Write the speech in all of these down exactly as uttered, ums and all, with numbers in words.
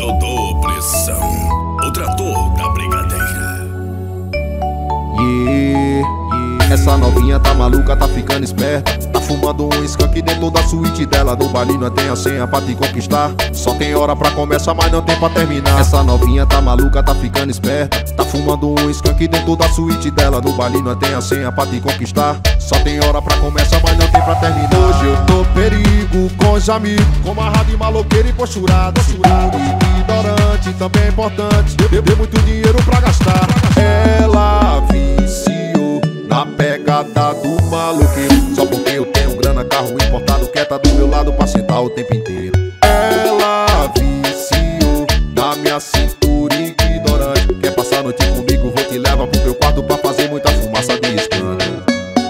Dodô Pressão, o trator da brigadeira. Yeah, yeah. Essa novinha tá maluca, tá ficando esperta. Tá fumando um skunk dentro da suíte dela. No baile não tem a senha pra te conquistar. Só tem hora pra começar, mas não tem pra terminar. Essa novinha tá maluca, tá ficando esperta. Tá fumando um skunk dentro da suíte dela. No baile não tem a senha pra te conquistar. Só tem hora pra começar, mas não tem pra terminar. Hoje eu tô perigo com os amigos, com amarrado e maloqueiro e posturado. Seguro e ignorante, também é importante. Deu, deu muito dinheiro pra gastar. Ela viciou na pegada do maloqueiro. Só porque eu tenho grana, carro importado, quieta do meu lado pra sentar o tempo inteiro. Ela viciou na minha cintura ignorante. Quer passar a noite comigo, vou te levar pro meu quarto pra fazer muita fumaça de skunk.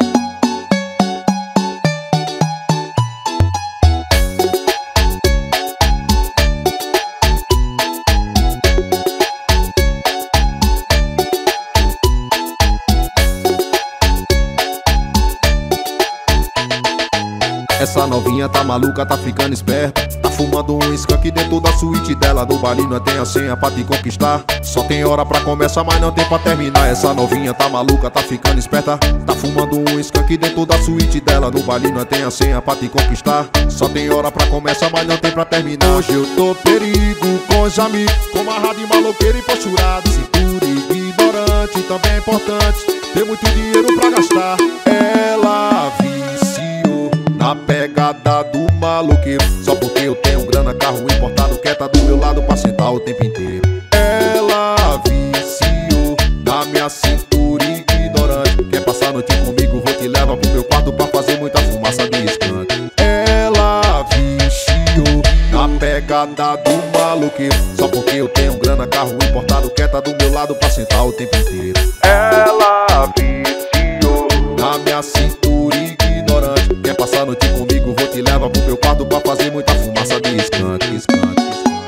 Essa novinha tá maluca, tá ficando esperta. Tá fumando um skunk dentro da suíte dela. No baile não tem a senha pra te conquistar. Só tem hora pra começar, mas não tem pra terminar. Essa novinha tá maluca, tá ficando esperta. Tá fumando um skunk dentro da suíte dela. No baile não tem a senha pra te conquistar. Só tem hora pra começar, mas não tem pra terminar. Hoje eu tô perigo com os amigos, com amarrado e maloqueiro e posturado. Cintura ignorante, também é importante. Tem muito dinheiro pra gastar. Ela viciou na pegada do maloqueiro. Só porque eu tenho grana, carro importado, quieta do meu lado pra sentar o tempo inteiro. Ela viciou na minha cintura ignorante. Quer passar a noite comigo, vou te levar pro meu quarto pra fazer muita fumaça de skunk. Ela viciou na pegada do maloqueiro. Só porque eu tenho grana, carro importado, quieta do meu lado pra sentar o tempo inteiro. Ela viciou na minha cintura ignorante. Quer passar a noite comigo, vou te levar pro meu quarto pra fazer muita fumaça de skunk, skunk, skunk.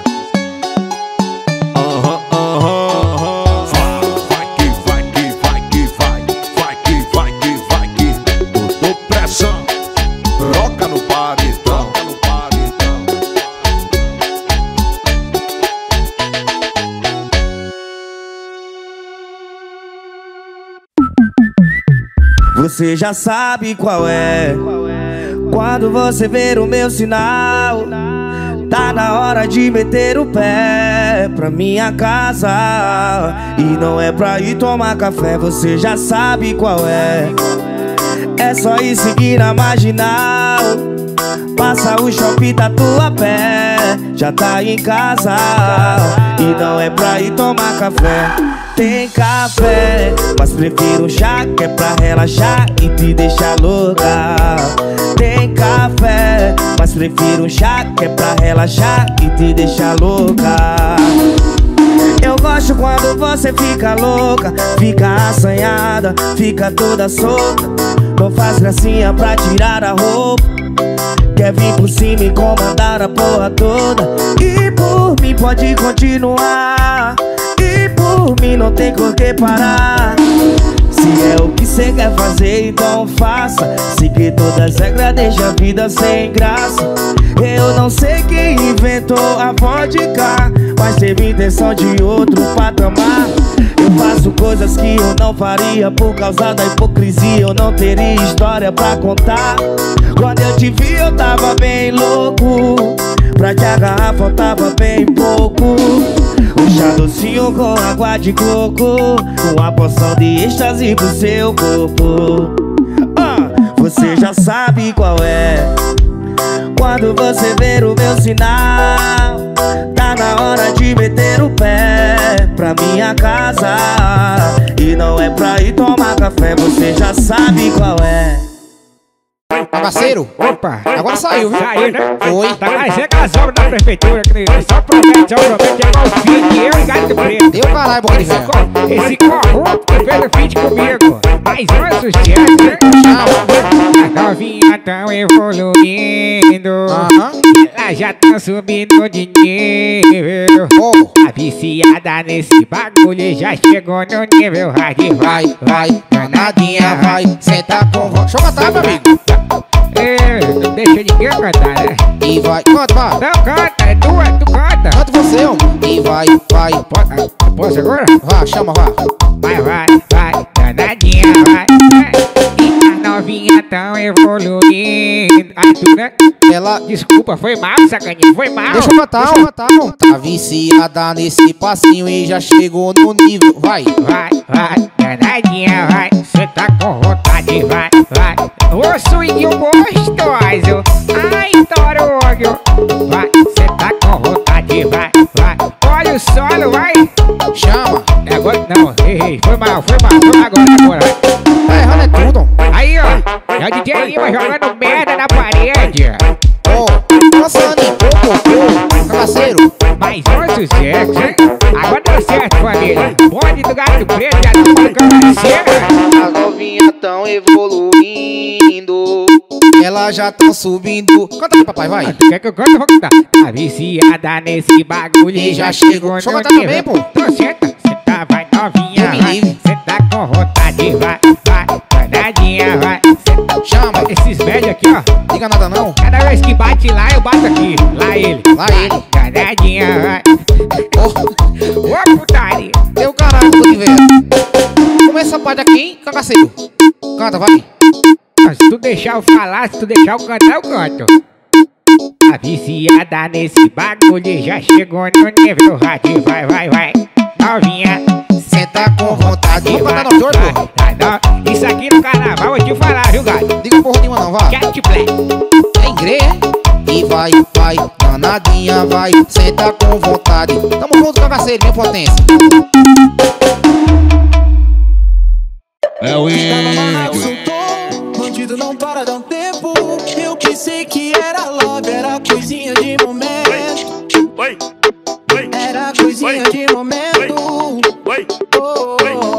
Aham, aham, aham. Vai que vai que vai que vai. Vai que vai que vai que. Dodô Pressão, troca no paredão, troca no paredão. Você já sabe qual é. Quando você ver o meu sinal, tá na hora de meter o pé pra minha casa. E não é pra ir tomar café, você já sabe qual é. É só ir seguir na marginal, passa o shopping da tua pé, já tá em casa. E não é pra ir tomar café. Tem café, mas prefiro chá, que é pra relaxar e te deixar louca. Tem café, mas prefiro chá, que é pra relaxar e te deixar louca. Eu gosto quando você fica louca, fica assanhada, fica toda solta. Não faz gracinha pra tirar a roupa, quer vir por cima e comandar a porra toda. E por mim pode continuar, e por mim não tem por que parar. Se é o que cê quer fazer, então faça. Seguir todas as regras deixa a vida sem graça. Eu não sei quem inventou a vodka, mas teve intenção de outro patamar. Eu faço coisas que eu não faria, por causa da hipocrisia eu não teria história pra contar. Quando eu te vi eu tava bem louco, pra te agarrar faltava bem pouco. Um chá docinho com água de coco, uma porção de êxtase pro seu corpo. Ah, você já sabe qual é. Quando você ver o meu sinal, tá na hora de meter o pé pra minha casa. E não é pra ir tomar café, você já sabe qual é. Parceiro, Opa, agora saiu, viu? saiu, né? Foi. Tá mais regazão da prefeitura, querido. Só promete, só promete. É igual o filho de eu e gato preto. Deu caralho, boca de Esse, velho. co esse corrupto fez o feat comigo. Mas não é sucesso, né? A novinha tão evoluindo. Aham. Ela já tá subindo de nível. Oh. A viciada nesse bagulho já chegou no nível hard. Vai, vai, danadinha, vai. Senta com voz. Deixa eu cantar, meu amigo. É, não deixa ninguém cantar, né? E vai, canta, vai. Não canta, é tua, tu canta. canta. Canta você, homem. E vai, vai. Posso, posso agora? Vá, chama, vá. Vai, vai, vai, danadinha, vai, vai. E as novinhas tão evoluindo. Ai, tu, né? Ela... Desculpa, foi mal, sacaninha, foi mal. Deixa eu cantar, deixa eu cantar, homem. Tá viciada nesse passinho e já chegou no nível. Vai. Vai, vai, danadinha, vai. Cê tá com vontade, vai, vai. Ô, swinguinho gostoso. Ai, toronho. Vai, cê tá com vontade, vai, vai. Olha o solo, vai. Chama. É agora, não, errei, foi mal, foi mal, foi mal, agora, agora, vai. Tá errando é tudo. Aí, ó, é o D J Lima jogando merda na parede. Ó, oh, passando em pouco, cagaceiro. Mais um sucesso, hein? Agora deu certo, família. Bonde do Gato Preto, já não vai cagaceiro. As novinhas tão evoluindo. Elas já tão subindo. Canta aí, papai, vai. Tu quer que eu cante? Eu vou cantar. Tá viciada nesse bagulho e já chegou no Deixa eu cantar nível. também, pô. Então senta, senta, vai novinha, Eu me vai. livre. Cê tá com vontade, vai, vai, danadinha, vai. Senta. Chama. Esses médios aqui, ó. Diga nada não. Cada vez que bate lá, eu bato aqui. Lá ele. Lá ele. Danadinha, vai. Oh, Ô, putaria. teu caralho do universo. Começa essa parte aqui, hein, cagaceiro. Canta, vai. Se tu deixar eu falar, se tu deixar eu cantar, eu canto. A viciada nesse bagulho já chegou no nível rádio. Vai, vai, vai. Novinha, Senta com vontade. Vamos cantar nós dois, vai, pô. vai, vai. Isso aqui no carnaval eu vou te falar, viu, gato? Diga porra nenhuma não, vá. Cat Black. É igreja, hein? E vai, vai, danadinha, vai. Senta com vontade. Tamo junto, cagaceiro, minha potência. É o Bandido não para, dá um tempo. Eu pensei que era love, era coisinha de momento. Era coisinha de momento. Oh,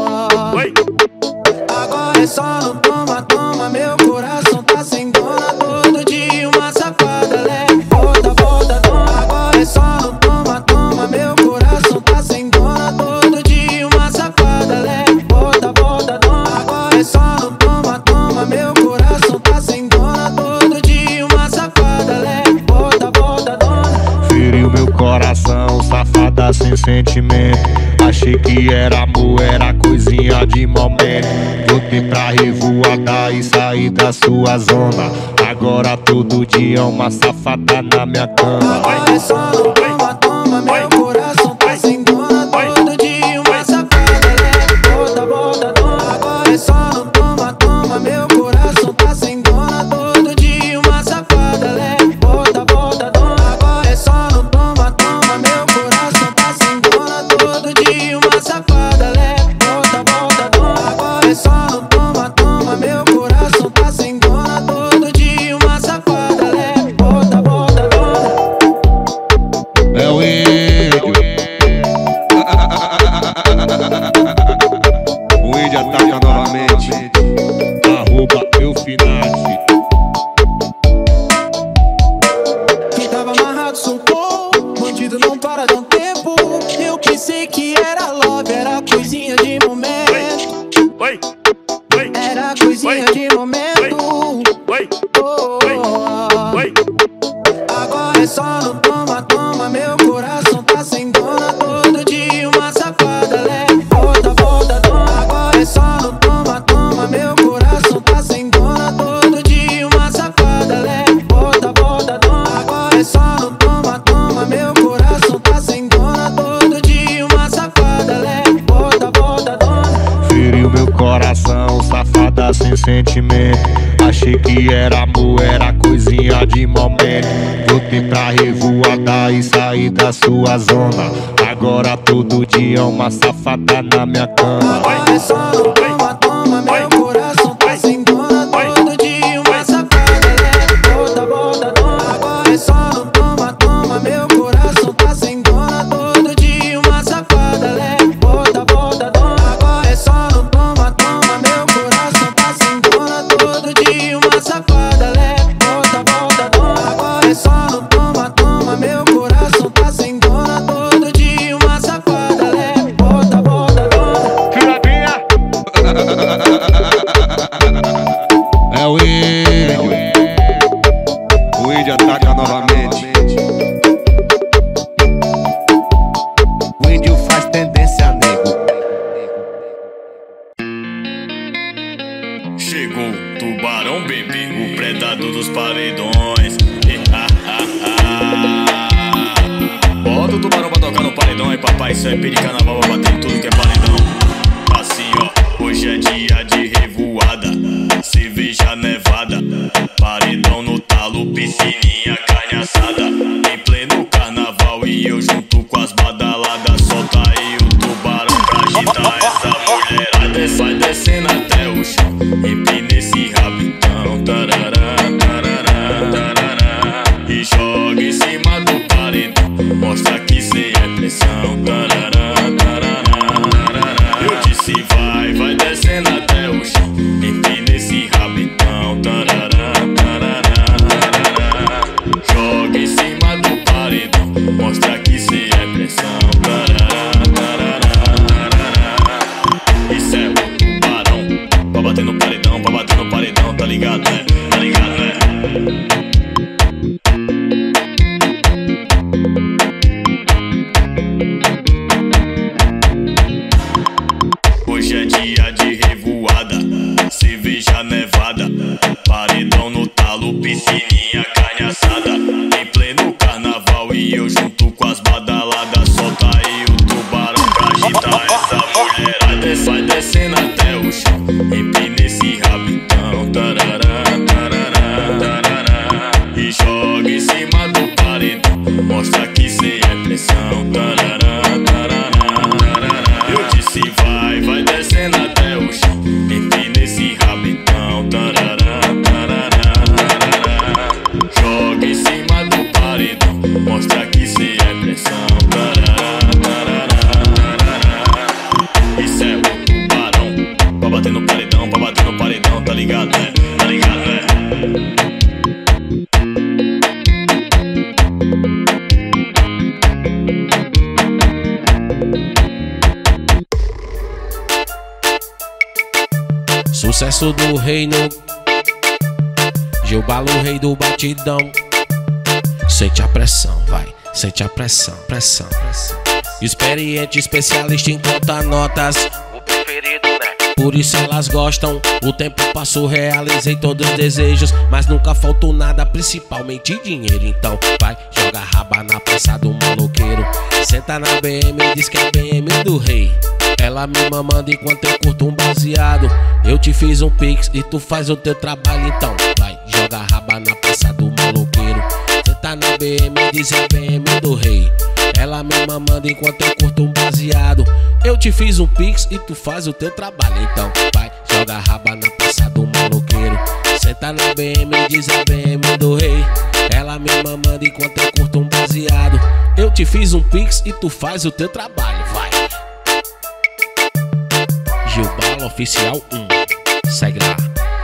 agora é só no toma, toma. Meu coração tá sem dona. Todo dia uma safada leve. Volta, volta, toma. Agora é só no toma, toma. Meu coração tá sem dona. Todo dia uma safada leve. Volta, volta, toma. Agora é só no toma, toma. Meu coração tá sem dona. Todo dia uma safada leve. Volta, volta, toma. Feriu meu coração, safada sem sentimento. Achei que era amor, era coisinha de momento. Voltei pra revoada e saí da sua zona. Agora todo dia uma safada na minha cama. Agora é só no toma, toma. Meu coração tá sem dona. Todo dia uma safada leve. Volta, volta, toma. Agora é só no toma, toma. Meu coração tá sem dona. Todo dia uma safada leve. Volta, volta, toma. Agora é só no toma, toma. Meu coração tá sem dona. Todo dia uma safada leve. Volta, volta, toma. Agora é só no toma, toma. Meu coração tá sem dona. Todo dia uma safada leve. Volta, volta, toma. É o índio. O índio ataca novamente. Arroba Eufinati. Quem tava amarrado soltou. Bandido não para, dá um tempo. Eu pensei que era love, era coisinha de momento. Era coisinha de momento. Oh, agora é só no toma, toma. Meu coração tá sem dona. Todo dia uma safada leve. Volta, volta, toma. Agora é só no toma, toma. Meu coração tá sem dona. Todo dia uma safada leve. Volta, volta, toma. Agora é só no toma, toma. Meu coração tá sem dona. Todo dia uma safada leve. Volta, volta, toma. Feriu meu coração, safada sem sentimento. Achei que era amor, era coisinha de momento. Voltei pra revoada e saí da sua zona. Agora todo dia uma safada na minha cama. Agora é só no toma, toma. Meu coração tá sem dona. Todo dia uma safada leve. Volta, volta, toma. Agora é só no toma, toma. Meu coração tá sem dona. Todo dia uma safada leve. Volta, volta, toma. Agora é só no toma, toma. Meu coração tá sem dona. Todo dia uma safada leve. Volta, volta, toma. Agora é só no toma, toma. Meu coração tá sem dona. Todo dia uma safada leve. Volta, volta, toma. É o índio. O índio ataca novamente. Vai, isso é peri carnaval, vai bater em tudo que é paredão. Assim ó, hoje é dia de revoada, cerveja nevada, paredão no talo, piscininha, carne assada. Em pleno carnaval e eu junto com as badaladas. Solta aí o tubarão pra agitar essa mulherada. Vai descendo até o chão, empina esse rabitão, tarará, tarará, tarará. E joga em cima do paredão, mostra que cê é pressão, tarará, tarará, tarará. Eu disse vai, vai descendo até o chão, empina esse rabitão, tarará, tarará, tarará. Joga em cima do paredão, mostra que cê é pressão, tarará, tarará, tarará. Isso é o tubarão, pra bater no paredão, pra bater no paredão, tá ligado, né? Tá ligado, né? Hoje é dia de revoada, cerveja nevada, paredão no talo, piscininha, carne assada. Em pleno carnaval e eu junto com as badaladas. Solta aí o tubarão pra agitar essa mulherada. Vai descendo até o chão, empina esse rabitão, tarará, tarará, tarará. E joga em cima do paredão, mostra que cê é pressão, tarará, tarará, tarará. Eu disse vai, vai descendo até o chão, empina esse rabitão, tarará, tarará, tarará. Joga em cima do paredão, mostra que cê é pressão, tarará, tarará, tarará. Isso é o tubarão, pra bater no paredão, pra bater no paredão, tá ligado, né? Tá ligado, né? Sucesso do reino, Gilbalo, rei do batidão. Sente a pressão, vai, sente a pressão, pressão, pressão. Experiente, especialista em contar notas, o preferido, né? Por isso elas gostam. O tempo passou, realizei todos os desejos, mas nunca faltou nada, principalmente dinheiro. Então vai, joga a raba na peça do maloqueiro. Senta na B M e diz que é B M do rei. Ela me mamando enquanto eu curto um baseado. Eu te fiz um pix e tu faz o teu trabalho. Então vai, joga a raba na peça do maloqueiro. Cê tá na B M e diz é B M do rei. Ela me mamando enquanto eu curto um baseado. Eu te fiz um pix e tu faz o teu trabalho. Então vai, joga a raba na peça do maloqueiro. Cê tá na B M e diz é B M do rei. Ela me mamando enquanto eu curto um baseado. Eu te fiz um pix e tu faz o teu trabalho. Vai, Gilbalo Oficial um, segue lá.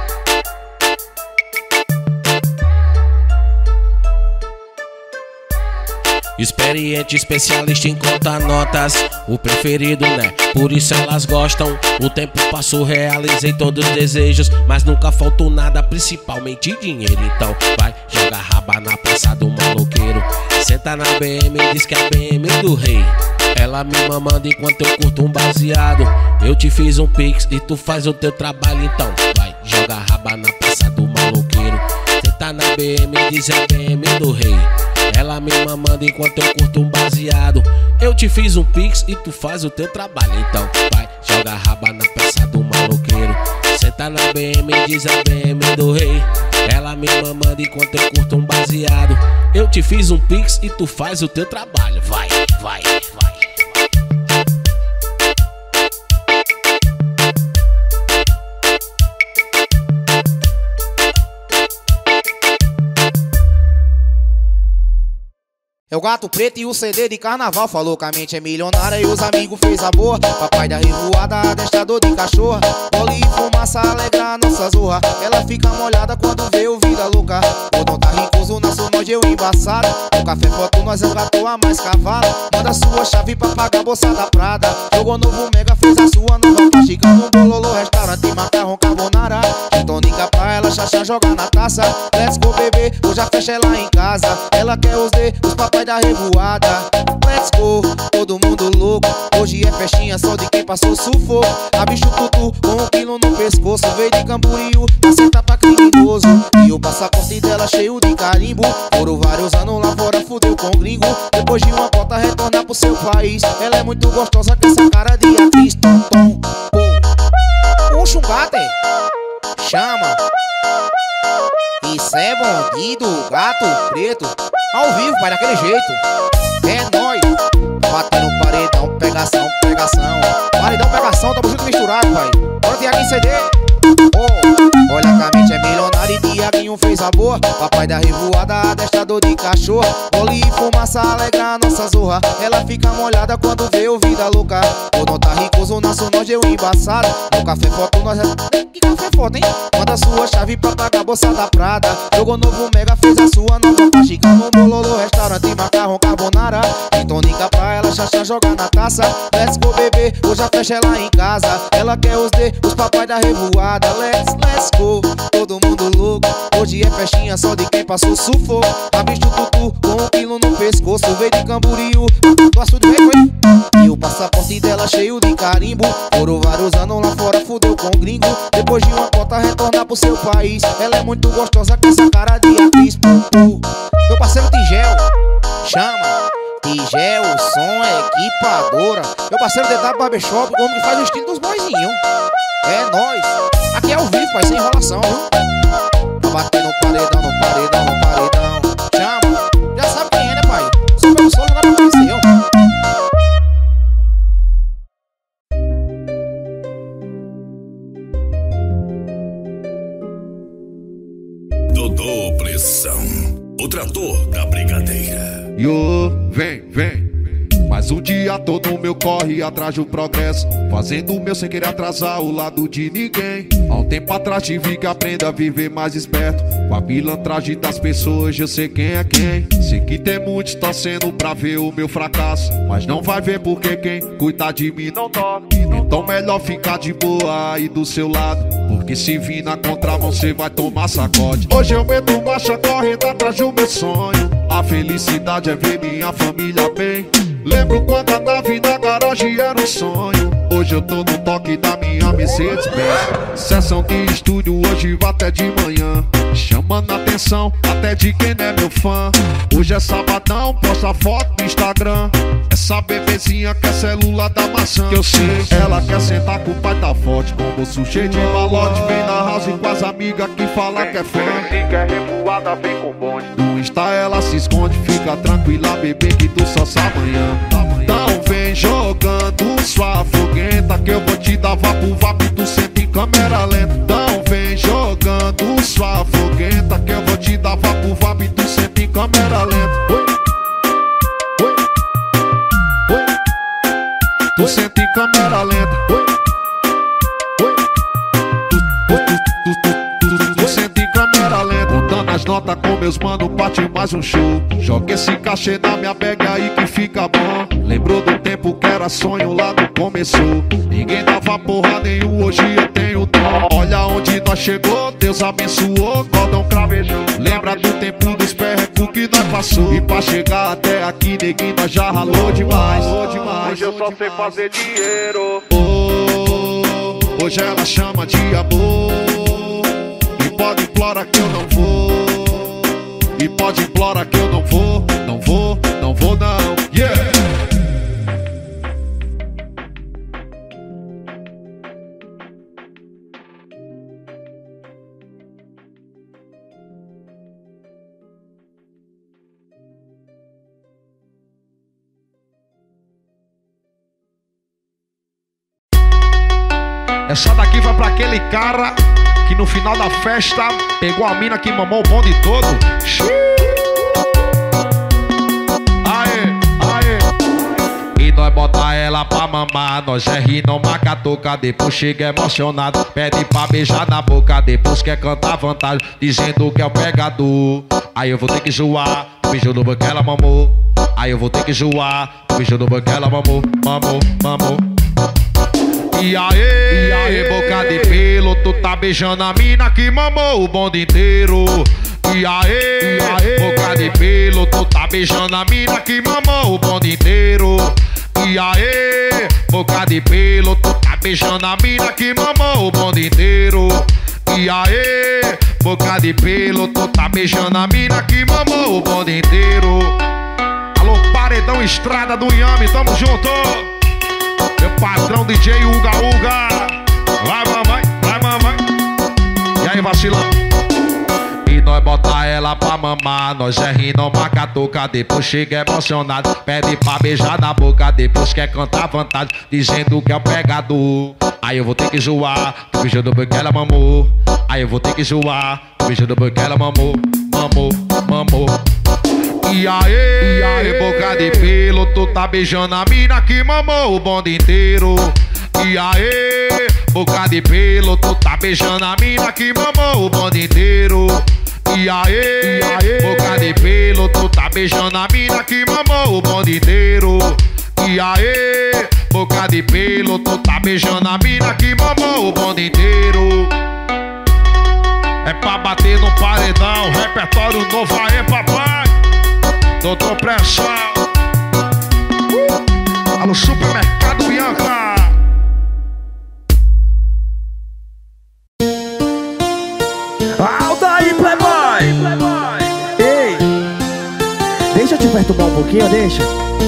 Experiente, especialista em contar notas, o preferido, né? Por isso elas gostam. O tempo passou, realizei todos os desejos, mas nunca faltou nada, principalmente dinheiro. Então vai, joga a raba na peça do maloqueiro. Senta na B M e diz que é B M do rei. Ela me mamando enquanto eu curto um baseado. Eu te fiz um pix e tu faz o teu trabalho. Então vai, joga a raba na peça do maloqueiro. Senta na B M e diz é B M do rei. Ela me mamando enquanto eu curto um baseado. Eu te fiz um pix e tu faz o teu trabalho. Então vai, joga a raba na peça do maloqueiro. Senta na B M e diz é B M do rei. Ela me mamando enquanto eu curto um baseado. Eu te fiz um pix e tu faz o teu trabalho. Vai, vai, vai. É o Gato Preto e o C D de carnaval. Falou que a mente é milionária e os amigos fez a boa. Papai da revoada, adestrador de cachorra. Poli e fumaça alegra a nossa zorra. Ela fica molhada quando vê o vida louca. O dom tá ricoso na sua noite eu embaçada. O café foto nós resgatou a mais cavala. Manda sua chave pra pagar a bolsa da Prada. Jogou novo mega, fez a sua nova plástica. No bololô, restaurante, macarrão, carbonara. Tônica pra ela, xaxá, joga na taça. Let's go, bebê, hoje a festa é lá em casa. Ela quer os D, os papai da revoada. Let's go, todo mundo louco. Hoje é festinha só de quem passou sufoco. A bicho tutu com um quilo no pescoço. Veio de Camboriú, pra sentar pra criminoso. E o passaporte dela cheio de carimbo. Foram vários anos lá fora, fudeu com gringo. Depois de uma porta reta retornar pro seu país. Ela é muito gostosa com essa cara de atriz. Tom, tom, pô. Um chungate chama. Isso é bandido, gato preto. Ao vivo, pai, daquele jeito. É nóis. Batendo paredão, pegação, pegação. Paredão, pegação, tamo junto misturado, pai. Bora Tiaguinho C D. Oh, olha que a mente é milionária e Tiaguinho fez a boa. Papai da revoada, adestrador de cachorro. Olhe e fumaça alegra a nossa zorra. Ela fica molhada quando vê o vida louca. O não tá ricoso, nosso nós eu embaçado. No café foto nós é... Que café foto, hein? Manda sua chave pra pagar a bolsa da Prada. Jogou novo mega, fez a sua nova faxica no bololô, restaurante, macarrão, carbonara. E tônica pra ela, xaxá, joga na taça. Let's go, bebê, hoje a festa é lá em casa. Ela quer os D, os papai da revoada. Let's, let's go, todo mundo louco. Hoje é festinha só de quem passou sufoco. Abriu o tutu com um quilo no pescoço. Veio de Camboriú, do açude veio, foi. E o passaporte dela cheio de carimbo. Foram vários anos lá fora, fudeu com gringo. Depois de uma cota retornar pro seu país. Ela é muito gostosa com essa cara de atriz. Meu parceiro Tigel, chama. Tigel, som, equipadora. Meu parceiro D W Barbershop, o homem que faz o estilo dos boizinhos. É nóis. Aqui é ao vivo, pai, sem enrolação, viu? Tá batendo no paredão, no paredão, no paredão. Chama. Já sabe quem é, né, pai? Só pelo solo não dá pra conhecer, ó. Dodô Pressão, o trator da brigadeira. Yo, vem, vem. Mas um dia todo meu corre atrás do progresso, fazendo o meu sem querer atrasar o lado de ninguém. Há um tempo atrás tive que aprender a viver mais esperto. Com a pilantragem das pessoas eu sei quem é quem. Sei que tem muitos torcendo pra ver o meu fracasso, mas não vai ver porque quem cuida de mim não dorme. Então melhor ficar de boa aí do seu lado, porque se vir na contramão cê vai tomar sacode. Hoje eu meto marcha correndo atrás do meu sonho. A felicidade é ver minha família bem. Lembro quando a nave na garagem era um sonho. Hoje eu tô no toque da minha Mercedes-Benz. Sessão de estúdio hoje vai até de manhã, chamando a atenção até de quem não é meu fã. Hoje é sabadão, posta foto no Instagram. Essa bebezinha quer celular da maçã. Que eu sei, ela quer sentar com o pai tá forte, com o bolso cheio de malote. Vem na house com as amigas que fala que é fã. Se quer revoada, vem com bonde. No Insta ela se esconde, fica tranquila, bebê, que tu só sabe amanhã. Então vem jogando sua fogueta, que eu vou te dar vapo, vapo e tu senta em câmera lenta. Então vem jogando sua fogueta, que eu vou te dar vapo, vapo e tu senta em câmera lenta. Oi, oi, oi, tu senta em câmera lenta. Oi, oi, tu, tu, tu, tu, tu, tu senta em câmera lenta. Contando as notas com meus mano, parte mais um show. Joga esse cachê na minha bag aí que fica bom. Lembrou do tempo que era sonho lá do começou. Ninguém dava porra nenhum, hoje eu tenho dom. Olha onde nós chegou, Deus abençoou, Gordão cravejou. Lembra do tempo dos perrecos que nós passou. E pra chegar até aqui, neguinho, nós já ralou demais. Hoje eu só sei fazer dinheiro. Oh, hoje ela chama de amor. E pode implorar que eu não vou. E pode implorar que eu não vou. Não vou, não vou não. Yeah! Essa daqui vai pra aquele cara que no final da festa pegou a mina que mamou o bonde todo. Aê, aê. E nós bota ela pra mamar, nós é ri, não marca toca. Depois chega emocionado, pede pra beijar na boca. Depois quer cantar vantagem, dizendo que é o pegador. Aí eu vou ter que zoar, beijo no banco ela mamou. Aí eu vou ter que zoar, beijo no banco ela mamou, mamou, mamou. E aê, e aê, boca de pelo, tu tá beijando a mina que mamou o bonde inteiro. E aê, e aê, boca de pelo, tu tá beijando a mina que mamou o bonde inteiro. E aê, boca de pelo, tu tá beijando a mina que mamou o bonde inteiro. E aê, boca de pelo, tu tá beijando a mina que mamou o bonde inteiro. Alô, paredão Patrão Estrada do Inhame, tamo junto. Meu patrão D J Uga Uga. Vai mamãe, vai mamãe. E aí vacilão. E nós bota ela pra mamar, nós é rindo macatuca. Depois chega emocionado, pede pra beijar na boca. Depois quer cantar vantagem, dizendo que é o pegador. Aí eu vou ter que zoar, tô beijando porque ela mamou. Aí eu vou ter que zoar, tô beijando porque ela mamou. Mamou, mamou. E aí, e aí, boca de pelo, tu tá beijando a mina que mamou o bonde inteiro. E aí, boca de pelo, tu tá beijando a mina que mamou o bonde inteiro. E aí, e aí, boca de pelo, tu tá beijando a mina que mamou o bonde inteiro. E aí, boca de pelo, tu tá beijando a mina que mamou o bonde inteiro. É pra bater no paredão, repertório novo aí, papai. Doutor Pressão. uh, Alô, Supermercado Bianca. Alta aí, playboy, playboy. Ei, deixa eu te perturbar um pouquinho, deixa.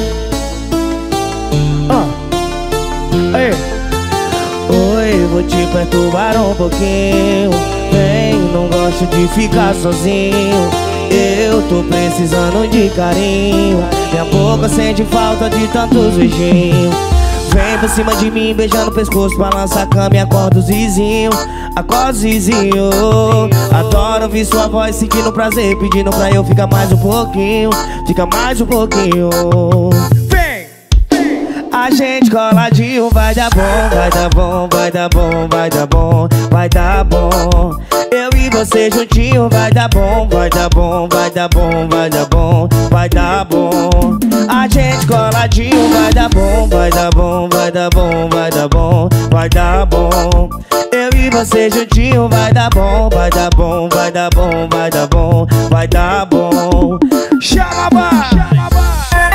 Ah. Ei. Oi, vou te perturbar um pouquinho. Vem, não gosto de ficar sozinho. Eu tô precisando de carinho. Minha boca sente falta de tantos beijinhos. Vem por cima de mim, beijando o pescoço, balança a cama e acorda os vizinhos. Acorda os vizinhos. Adoro ouvir sua voz, sentindo prazer, pedindo pra eu ficar mais um pouquinho. Fica mais um pouquinho. Vem! A gente coladinho, vai dar bom, vai dar bom, vai dar bom, vai dar bom, vai dar bom. Eu e você juntinho, vai dar bom, vai dar bom, vai dar bom, vai dar bom, vai dar bom. A gente coladinho, vai dar bom, vai dar bom, vai dar bom, vai dar bom, vai dar bom. Eu e você juntinho, vai dar bom, vai dar bom, vai dar bom, vai dar bom, vai dar bom. Chama ba, chama ba.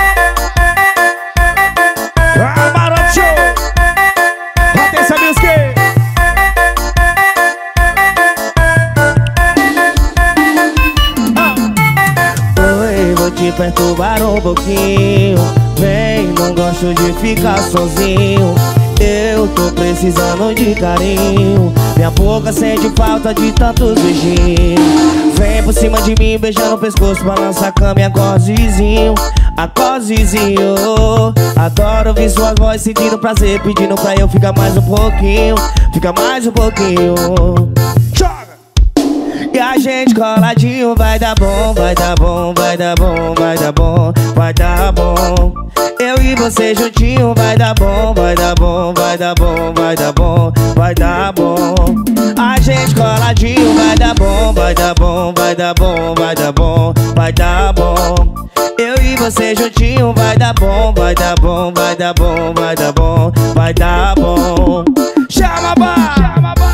Ah, Maroto Show. Atenção, meus que. Te perturbar um pouquinho. Vem, não gosto de ficar sozinho. Eu tô precisando de carinho. Minha boca sente falta de tantos beijinhos. Vem por cima de mim, beijando o pescoço, balança a cama e acorda os vizinhos. Acorda os vizinhos. Adoro ouvir suas vozes, sentindo prazer, pedindo pra eu ficar mais um pouquinho. Fica mais um pouquinho. E a gente coladinho, vai dar bom, vai dar bom, vai dar bom, vai dar bom, vai dar bom. Eu e você juntinho, vai dar bom, vai dar bom, vai dar bom, vai dar bom, vai dar bom. A gente coladinho, vai dar bom, vai dar bom, vai dar bom, vai dar bom, vai dar bom. Eu e você juntinho, vai dar bom, vai dar bom, vai dar bom, vai dar bom, vai dar bom. Chama ba, chama ba.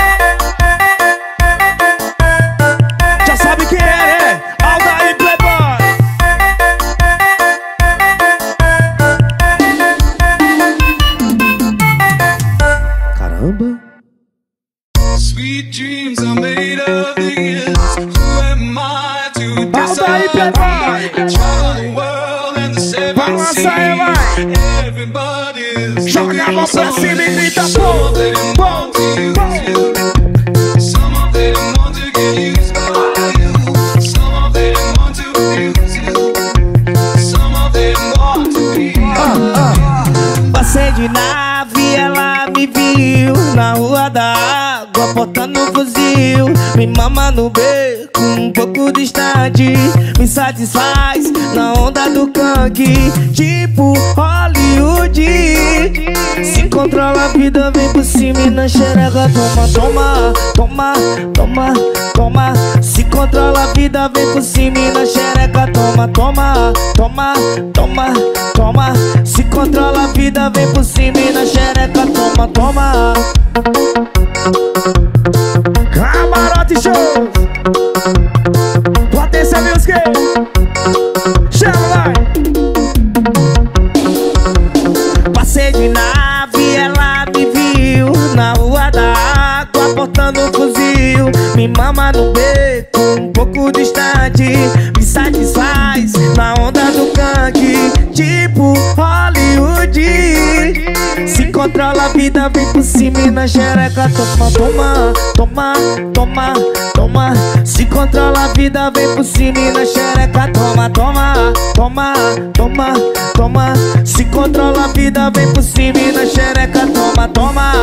Sabe quem é, né? Aldair Playboy. Caramba. Sweet dreams are made of these. Who am I to Aldair Playboy. Travel the world and the seven seas. Everybody's joga a mão pra cima e grita bom, bom, bom. Some of them want to get used by you. Some of them want to abuse you. Some of them want to be uh, uh. Passei de nave, ela me viu na rua da água, portando um fuzil. Me mama no beco, um pouco distante. Me satisfaz na onda do kangue, tipo Hollywood. Se controla a vida, vem por cima e na xereca. Toma, toma, toma, toma, toma. Se controla a vida, vem por cima e na xereca. Toma, toma, toma, toma, toma. Se controla a vida, vem por cima e na xereca. Toma, toma. Camarote Show. Potência Music. Chama, vai. Passei de nave, ela me viu na rua da água, portando um fuzil. Me mama no beco, um pouco distante. Me satisfaz na onda do do gangue, tipo Hollywood. Se controla a vida, vem por cima e na xereca. Toma, toma, toma, toma, toma. Se controla a vida, vem por cima e na xereca. Toma, toma, toma, toma, toma. Se controla a vida, vem por cima e na xereca. Toma, toma.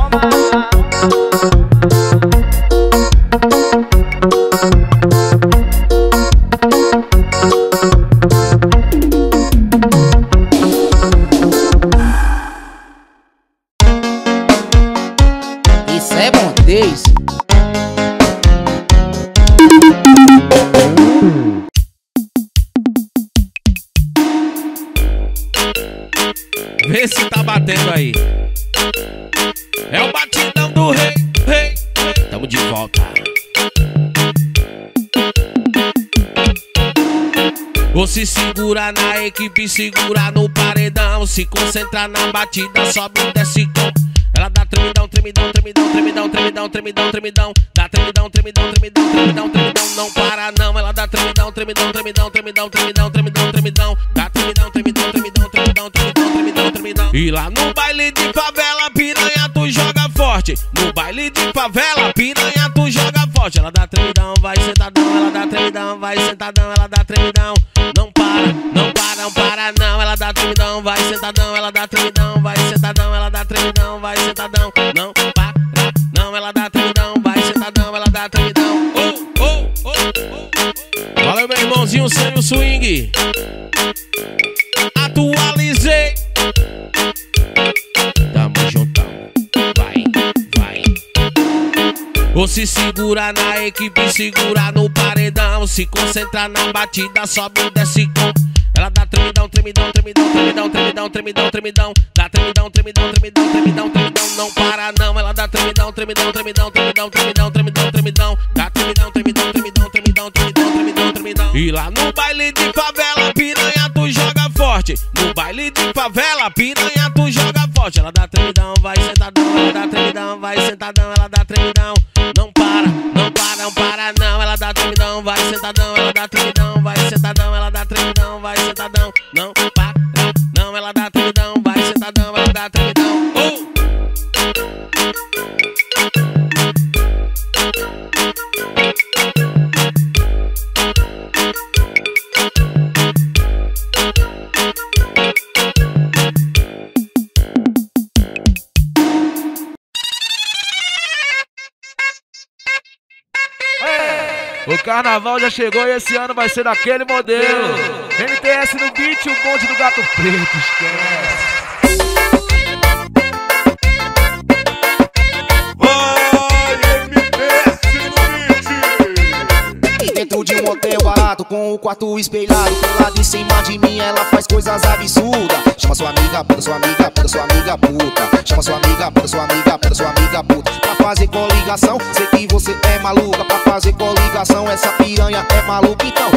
Isso é bondez. Vê se tá batendo aí. É o batidão do rei, rei, rei. Tamo de volta. Vou se segurar na equipe, segurar no paredão. Se concentrar na batida, sobe e desce com. Ela dá tremidão, tremidão, tremidão, tremidão, tremidão, tremidão, tremidão. Dá tremidão, tremidão, tremidão, tremidão, tremidão. Não para não, ela dá tremidão, tremidão, tremidão, tremidão, tremidão, tremidão, tremidão. Dá tremidão, tremidão, tremidão, tremidão, tremidão, tremidão, tremidão. E lá no baile de favela, piranha, tu joga forte. No baile de favela, piranha, tu joga forte. Ela dá tremidão, vai sentadão, ela dá tremidão, vai sentadão, ela dá tremidão. Não para, não para, não para não, ela dá tremidão, vai sentadão, ela dá tremidão, vai sentadão, ela dá tremidão, vai sentadão. Não para, não, ela dá tremidão, vai sentadão, ela dá tremidão. Oh, oh, oh, oh. Valeu, meu irmãozinho Sênio Swing. Atualizei. Tamo juntão, vai, vai. Vou se segurar na equipe, segurar no paredão. Se concentrar na batida, sobe e desce com. Ela dá tremidão, tremidão, tremidão, tremidão, tremidão, tremidão, tremidão. Dá tremidão, tremidão, tremidão, tremidão, tremidão. Não para não, ela dá tremidão, tremidão, tremidão, tremidão, tremidão, tremidão, tremidão. Dá tremidão, tremidão, tremidão, tremidão, tremidão, tremidão, tremidão. E lá no baile de favela, piranha, tu joga forte. No baile de favela, piranha, tu joga forte. Ela dá tremidão, vai sentadão, ela dá tremidão, vai sentadão, ela dá tremidão. Não para, não para, não para não, ela dá tremidão, vai sentadão, ela dá tremidão, vai sentadão, ela dá tremidão, vai sentadão. Não para, não, ela dá tremidão, vai sentadão, ela dá tremidão. Oh! O carnaval já chegou e esse ano vai ser daquele modelo. M T S no beat, o bonde do Gato Preto, esquece. Dentro de um hotel barato, com o quarto espelhado, do lado de cima de mim ela faz coisas absurdas. Chama sua amiga, puta, sua amiga, puta, sua amiga, puta. Chama sua amiga, puta, sua amiga, puta, sua amiga, puta. Pra fazer coligação, sei que você é maluca. Pra fazer coligação, essa piranha é maluca. Então,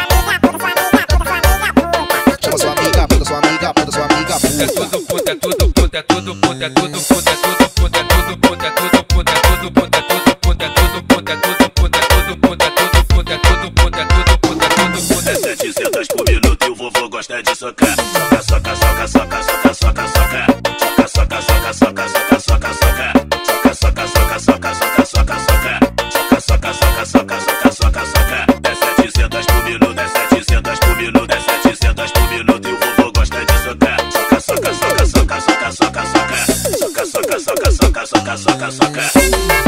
chama sua amiga, puta, sua amiga, puta, sua amiga, puta. É tudo puta, é tudo puta, é tudo puta, é tudo puta, é tudo puta, é tudo puta, é tudo puta, é tudo puta, é tudo puta, é tudo puta, é tudo puta, é tudo puta, é tudo puta, é tudo puta, é tudo puta, é tudo puta. É setecentos por minuto e o vovô gosta de socar. Soca, soca, soca, soca, soca, soca, soca. Soca, soca, soca, soca, soca, soca. Soca, soca, soca, soca, soca, soca, soca. Soca, soca, soca, soca, soca, soca. É setecentos por minuto, é setecentos por minuto, é setecentos por minuto e o vovô gosta de socar. Soca, soca, soca, soca, soca, soca, soca. Soca, soca, soca, soca, soca, soca, soca.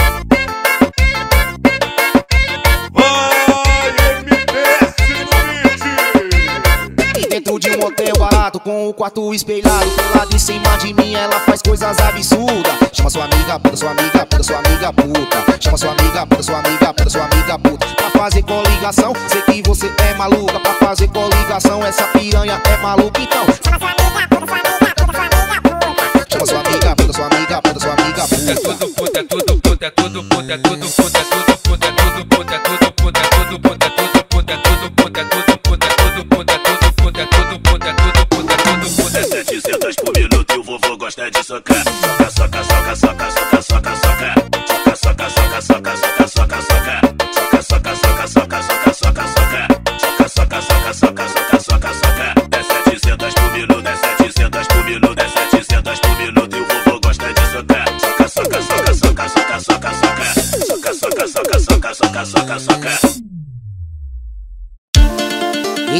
Dentro de um hotel barato, com o quarto espelhado, do lado de cima de mim ela faz coisas absurdas. Chama sua amiga, puta, sua amiga, puta, sua amiga, puta. Chama sua amiga, puta, sua amiga, puta, sua amiga, puta. Pra fazer coligação, sei que você é maluca. Pra fazer coligação, essa piranha é maluca. Então, chama sua amiga, puta, sua amiga, puta, sua amiga, puta. É tudo puta, é tudo puta, é tudo puta, é tudo puta, é tudo puta, é tudo puta, é tudo puta, é tudo puta, é tudo puta, é tudo puta, é tudo puta, é tudo puta, é tudo puta, é tudo puta, é tudo puta, é tudo puta. É setecentos por minuto e o vovô gosta de socar. Soca, soca, soca, soca, soca, soca, soca. Soca, soca, soca, soca, soca, soca. Soca, soca, soca, soca, soca, soca, soca. Soca, soca, soca, soca, soca, soca,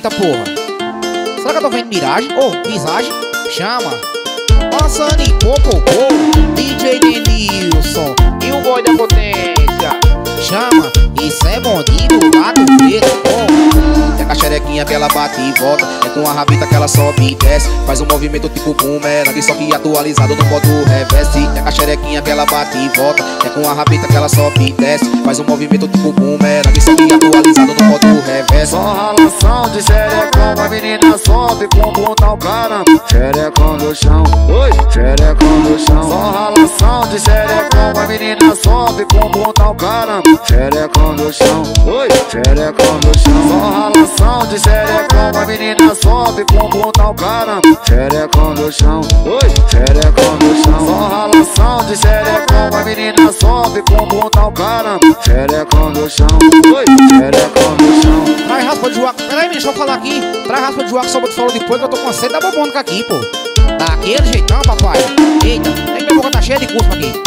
Eita porra, será que eu tô vendo miragem? Ou oh, visagem? Chama Passando em Popopô, D J Denilson e o boy da potência. Chama, isso é bandido, gato preto, oh. É com a xerequinha que ela bate e volta, é com a rabita que ela sobe e desce. Faz um movimento tipo bumerangue, só que atualizado no modo reverse. É com a xerequinha que ela bate e volta, é com a rabita que ela sobe e desce. Faz um movimento tipo bumerangue, só que atualizado no modo reverse. Só ralação de xerecão, a menina sobe com o bundão caramba. Xerecão do chão, oi, xerecão do chão. Só ralação de xerecão, a menina sobe com o bundão caramba. Xerecão do chão, oi, xerecão do chão. Só ralação de xerecão, a menina sobe com o bundão caramba. Xerecão do chão, oi, xerecão do chão. Só ralação de xerecão, a menina sobe com o bundão caramba. Xerecão do chão, oi, xerecão do chão. Traz raspa de joaco, peraí, deixa eu falar aqui. Traz raspa de joaco, só vou te falar depois que eu tô com sede da bobônica aqui, pô. Daquele jeitão, papai. Eita, é que minha boca tá cheia de cuspa aqui.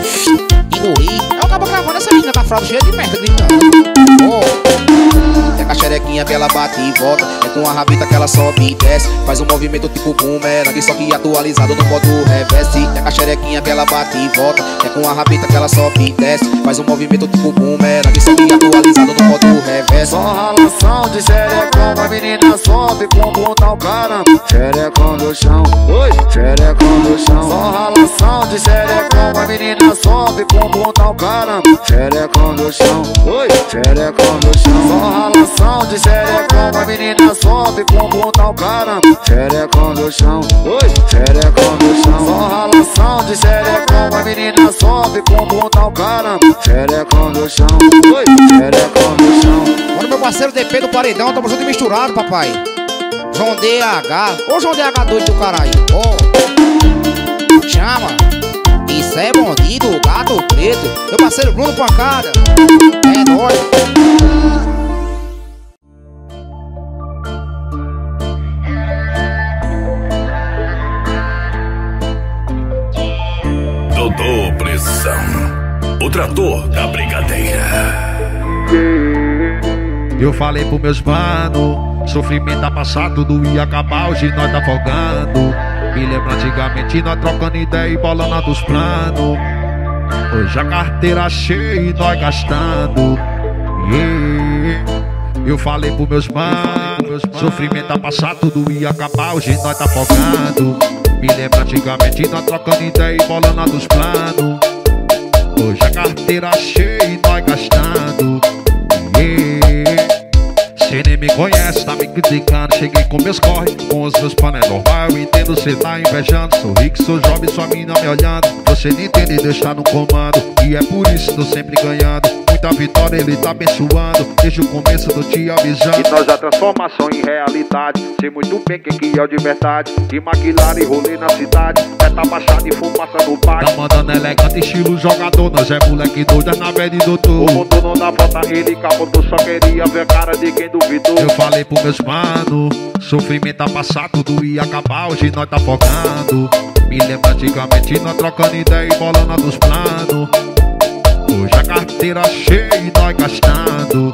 Engoli. Eu acabo gravando essa menina tá fralda cheia de merda gritando. Oh. É com a xerequinha que ela bate e volta, é com a rabita que ela sobe e desce. Faz um movimento tipo bumerangue, só que atualizado no modo reverse. É com a xerequinha que ela bate e volta, é com a rabita que ela sobe e desce. Faz um movimento tipo bumerangue, só que atualizado no modo reverse. Só ralação de xerecão, a menina sobe com o bundão caramba. Xerecão do chão, oi, xerecão do chão. Só ralação de xerecão, a menina sobe com o bundão caramba. Xerecão do chão, oi, xerecão do chão. Só ralação de xerecão, a menina sobe com o bundão caramba. Xerecão do chão, oi, xerecão do chão. Só ralação de xerecão, a menina sobe com o bundão caramba. Xerecão do chão, oi, xerecão do chão. Olha meu parceiro D P do Paredão, tamo junto e misturado, papai. João D H, ô João D H doido do caralho, oh. Chama, isso é bandido, gato preto. Meu parceiro Bruno Pancada, é nóis. Dodô Pressão, o trator da brigadeira. Eu falei pros meus mano, sofrimento tá passado, tudo ia acabar, hoje nós tá afogando. Me lembro antigamente nós trocando ideia e bolando dos planos. Hoje a carteira cheia e nós gastando, yeah. Eu falei pros meus manos, sofrimento tá passado, tudo ia acabar, hoje nós tá afogando. Me lembro antigamente nós trocando ideia e bolando dos planos. Hoje a carteira cheia e nós gastando, yeah. Cê nem me conhece, tá me criticando. Cheguei com meus corre, com os meus panos é normal. Eu entendo, cê tá invejando. Sou rico, sou jovem, sua mina me olhando. Você não entende, deixar no comando. E é por isso tô sempre ganhando. Muita vitória ele tá abençoando. Desde o começo tô te avisando. E nós a transformação em realidade. Sei muito bem quem que é o de verdade. De maquilar e rolê na cidade. Meta baixada e fumaça no bar. Tá mandando elegante, estilo jogador. Nós é moleque doido, na velha de doutor. O motor não dá volta, ele capotou. Só queria ver a cara de quem duvidou. Eu falei pros meus mano, sofrimento tá passado, tudo ia acabar, hoje nós tá afogando. Me lembro antigamente nós trocando ideia e bolando dos planos. Hoje a carteira cheia e nós gastando,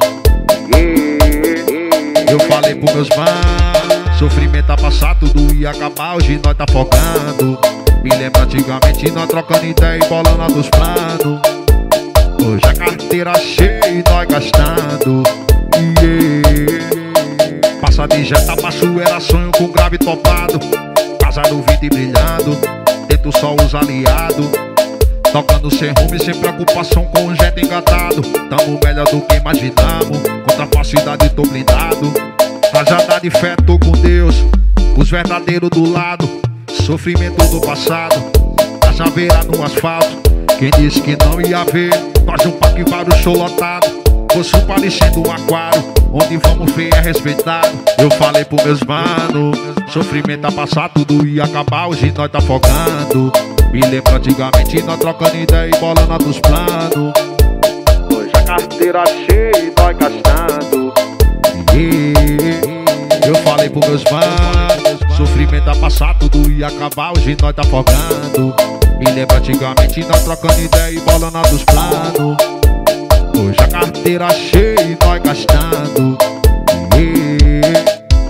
yeah. Eu falei pros meus mano, sofrimento tá passado, tudo ia acabar, hoje nós tá afogando. Me lembro antigamente nós trocando ideia e bolando dos planos. Hoje a carteira cheia e nós gastando, yeah. Passa de jeta pra era sonho com grave topado. Casa no vidro e brilhando, dentro só os aliados. Tocando sem rumo e sem preocupação com o jet engatado. Tamo melhor do que imaginamos, contra a falsidade tô blindado. Rajada de fé tô com Deus, os verdadeiros do lado. Sofrimento do passado, a chaveira no asfalto. Quem disse que não ia ver, nós um parque vários show lotado. Fosse parecendo um aquário, onde vamos ver é respeitado. Eu falei pros meus mano, sofrimento tá passado, tudo ia acabar, hoje nós tá afogando. Me lembro antigamente nós trocando ideia e bolando dos planos. Hoje a carteira cheia e nós gastando, yeah. Eu falei pros meus mano, sofrimento tá passado, tudo ia acabar, hoje nós tá afogando. Me lembro antigamente nós trocando ideia e bolando dos planos. Hoje a carteira cheia e nós gastando, yeah.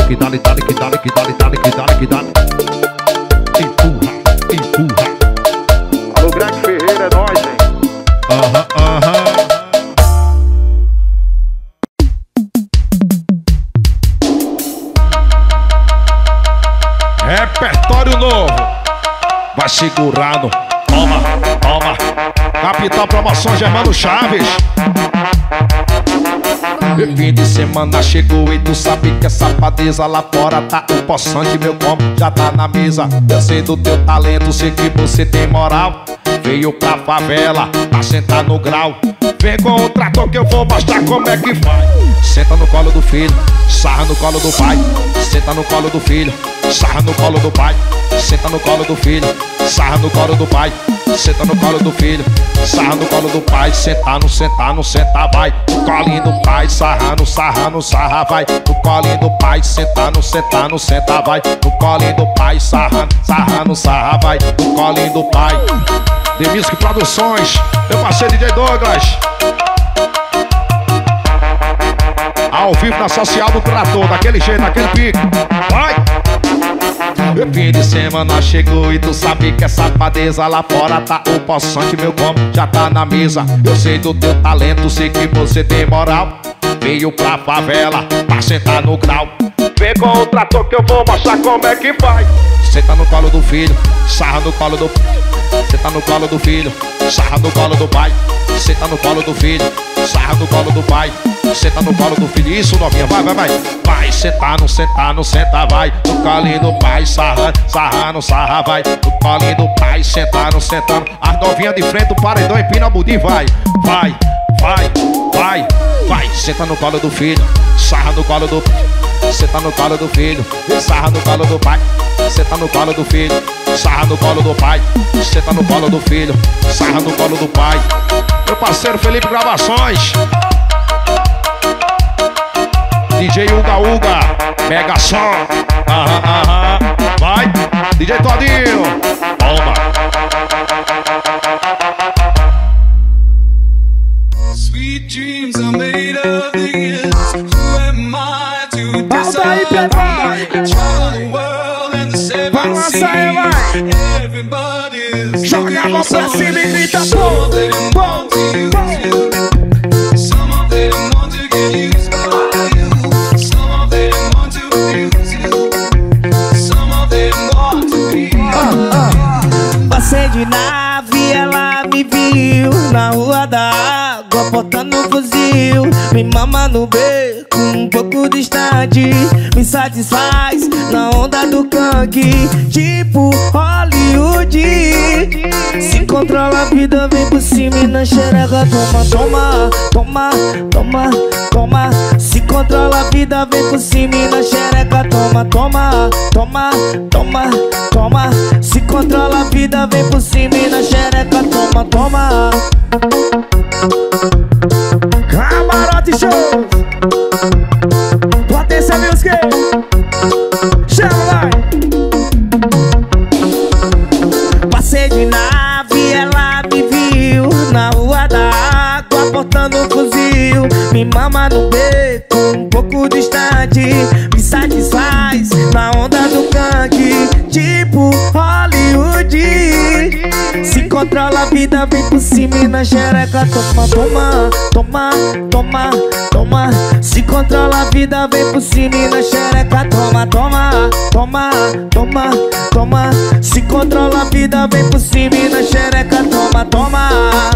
que dá-lhe, dá-lhe, que dá-lhe, que dá-lhe, dá-lhe, que dá-lhe, que dá-lhe. Empurra, empurra. Alô, Greg Ferreira, é nóis, hein? Aham, aham. Repertório novo. Vai segurando. Toma, toma. Capital Promoção Germano Chaves. Fim de semana chegou e tu sabe que essa safadeza lá fora tá o poçante, meu combo já tá na mesa. Eu sei do teu talento, sei que você tem moral. Veio pra favela, pra sentar no grau. Vem com o trator que eu vou mostrar como é que faz. Senta no colo do filho, sarra no colo do pai. Senta no colo do filho, sarra no colo do pai. Senta no colo do filho, sarra no colo do pai. Senta no colo do filho, sarra no colo do pai. Sentar, não sentar, não sentar, vai. No colinho do pai, sarra, no sarra, no sarra, vai. No colinho do pai, sentar, não sentar, não sentar, vai. No colinho do pai, sarra, sarra, no sarra, vai. No colinho do pai. The Music Produções, meu parceiro D J Douglas. Ao vivo na social do trator, daquele jeito, daquele pique. Vai! Meu fim de semana chegou e tu sabe que essa safadeza lá fora tá o poçante, meu combo já tá na mesa. Eu sei do teu talento, sei que você tem moral. Veio pra favela, pra sentar no grau. Vem com o trator que eu vou mostrar como é que faz. Senta no colo do filho, sarra no colo do... Senta no colo do filho, sarra no colo do pai. Senta no colo do filho, sarra no colo do pai. Senta no colo do filho, isso novinha, vai, vai, vai. Vai sentar, não sentar, não senta, vai. No colinho do pai, sarra, sarra, no sarra, vai. No colinho do pai, sentar, não sentando. As novinhas de frente, o paredão empina a budi, vai. Vai, vai, vai, vai. Senta no colo do filho, sarra no colo do... Senta no colo do filho, sarra no colo do pai. Senta no colo do filho, sarra no colo do pai. Senta no colo do filho, sarra no colo do pai. Meu parceiro Felipe Gravações, D J Uga Uga, Mega Som. Aham, aham, vai, D J Todinho, toma. Sweet dreams are made of these. Who am I to decide? Travel the world and the seven seas. Everybody's joga a mão pra cima e grita some of them want to use you. Some of them want to get used by you. Some of them want to abuse you. Some of them want to be you. Passei de nave, ela me viu na rua da água, portando um fuzil. Me mama no beco, um pouco distante. Me satisfaz na onda do canque, tipo Hollywood. Se controla a vida, vem por cima e na xereca. Toma, toma, toma, toma, toma. Se controla a vida, vem por cima e na xereca. Toma, toma, toma, toma, toma. Se controla a vida, vem por cima e na xereca. Toma, toma. Camarote Show, Potência Music, chama, vai. Passei de nave, ela me viu na rua da água, portando um fuzil. Me mama no beco, um pouco distante. Me satisfaz na onda do canque, tipo Hollywood. Se controla a vida, vem por cima e na xereca. Toma, toma, toma, toma, toma. Se controla a vida, vem por cima e na xereca. Toma, toma, toma, toma, toma. Se controla a vida, vem por cima e na xereca. Toma, toma.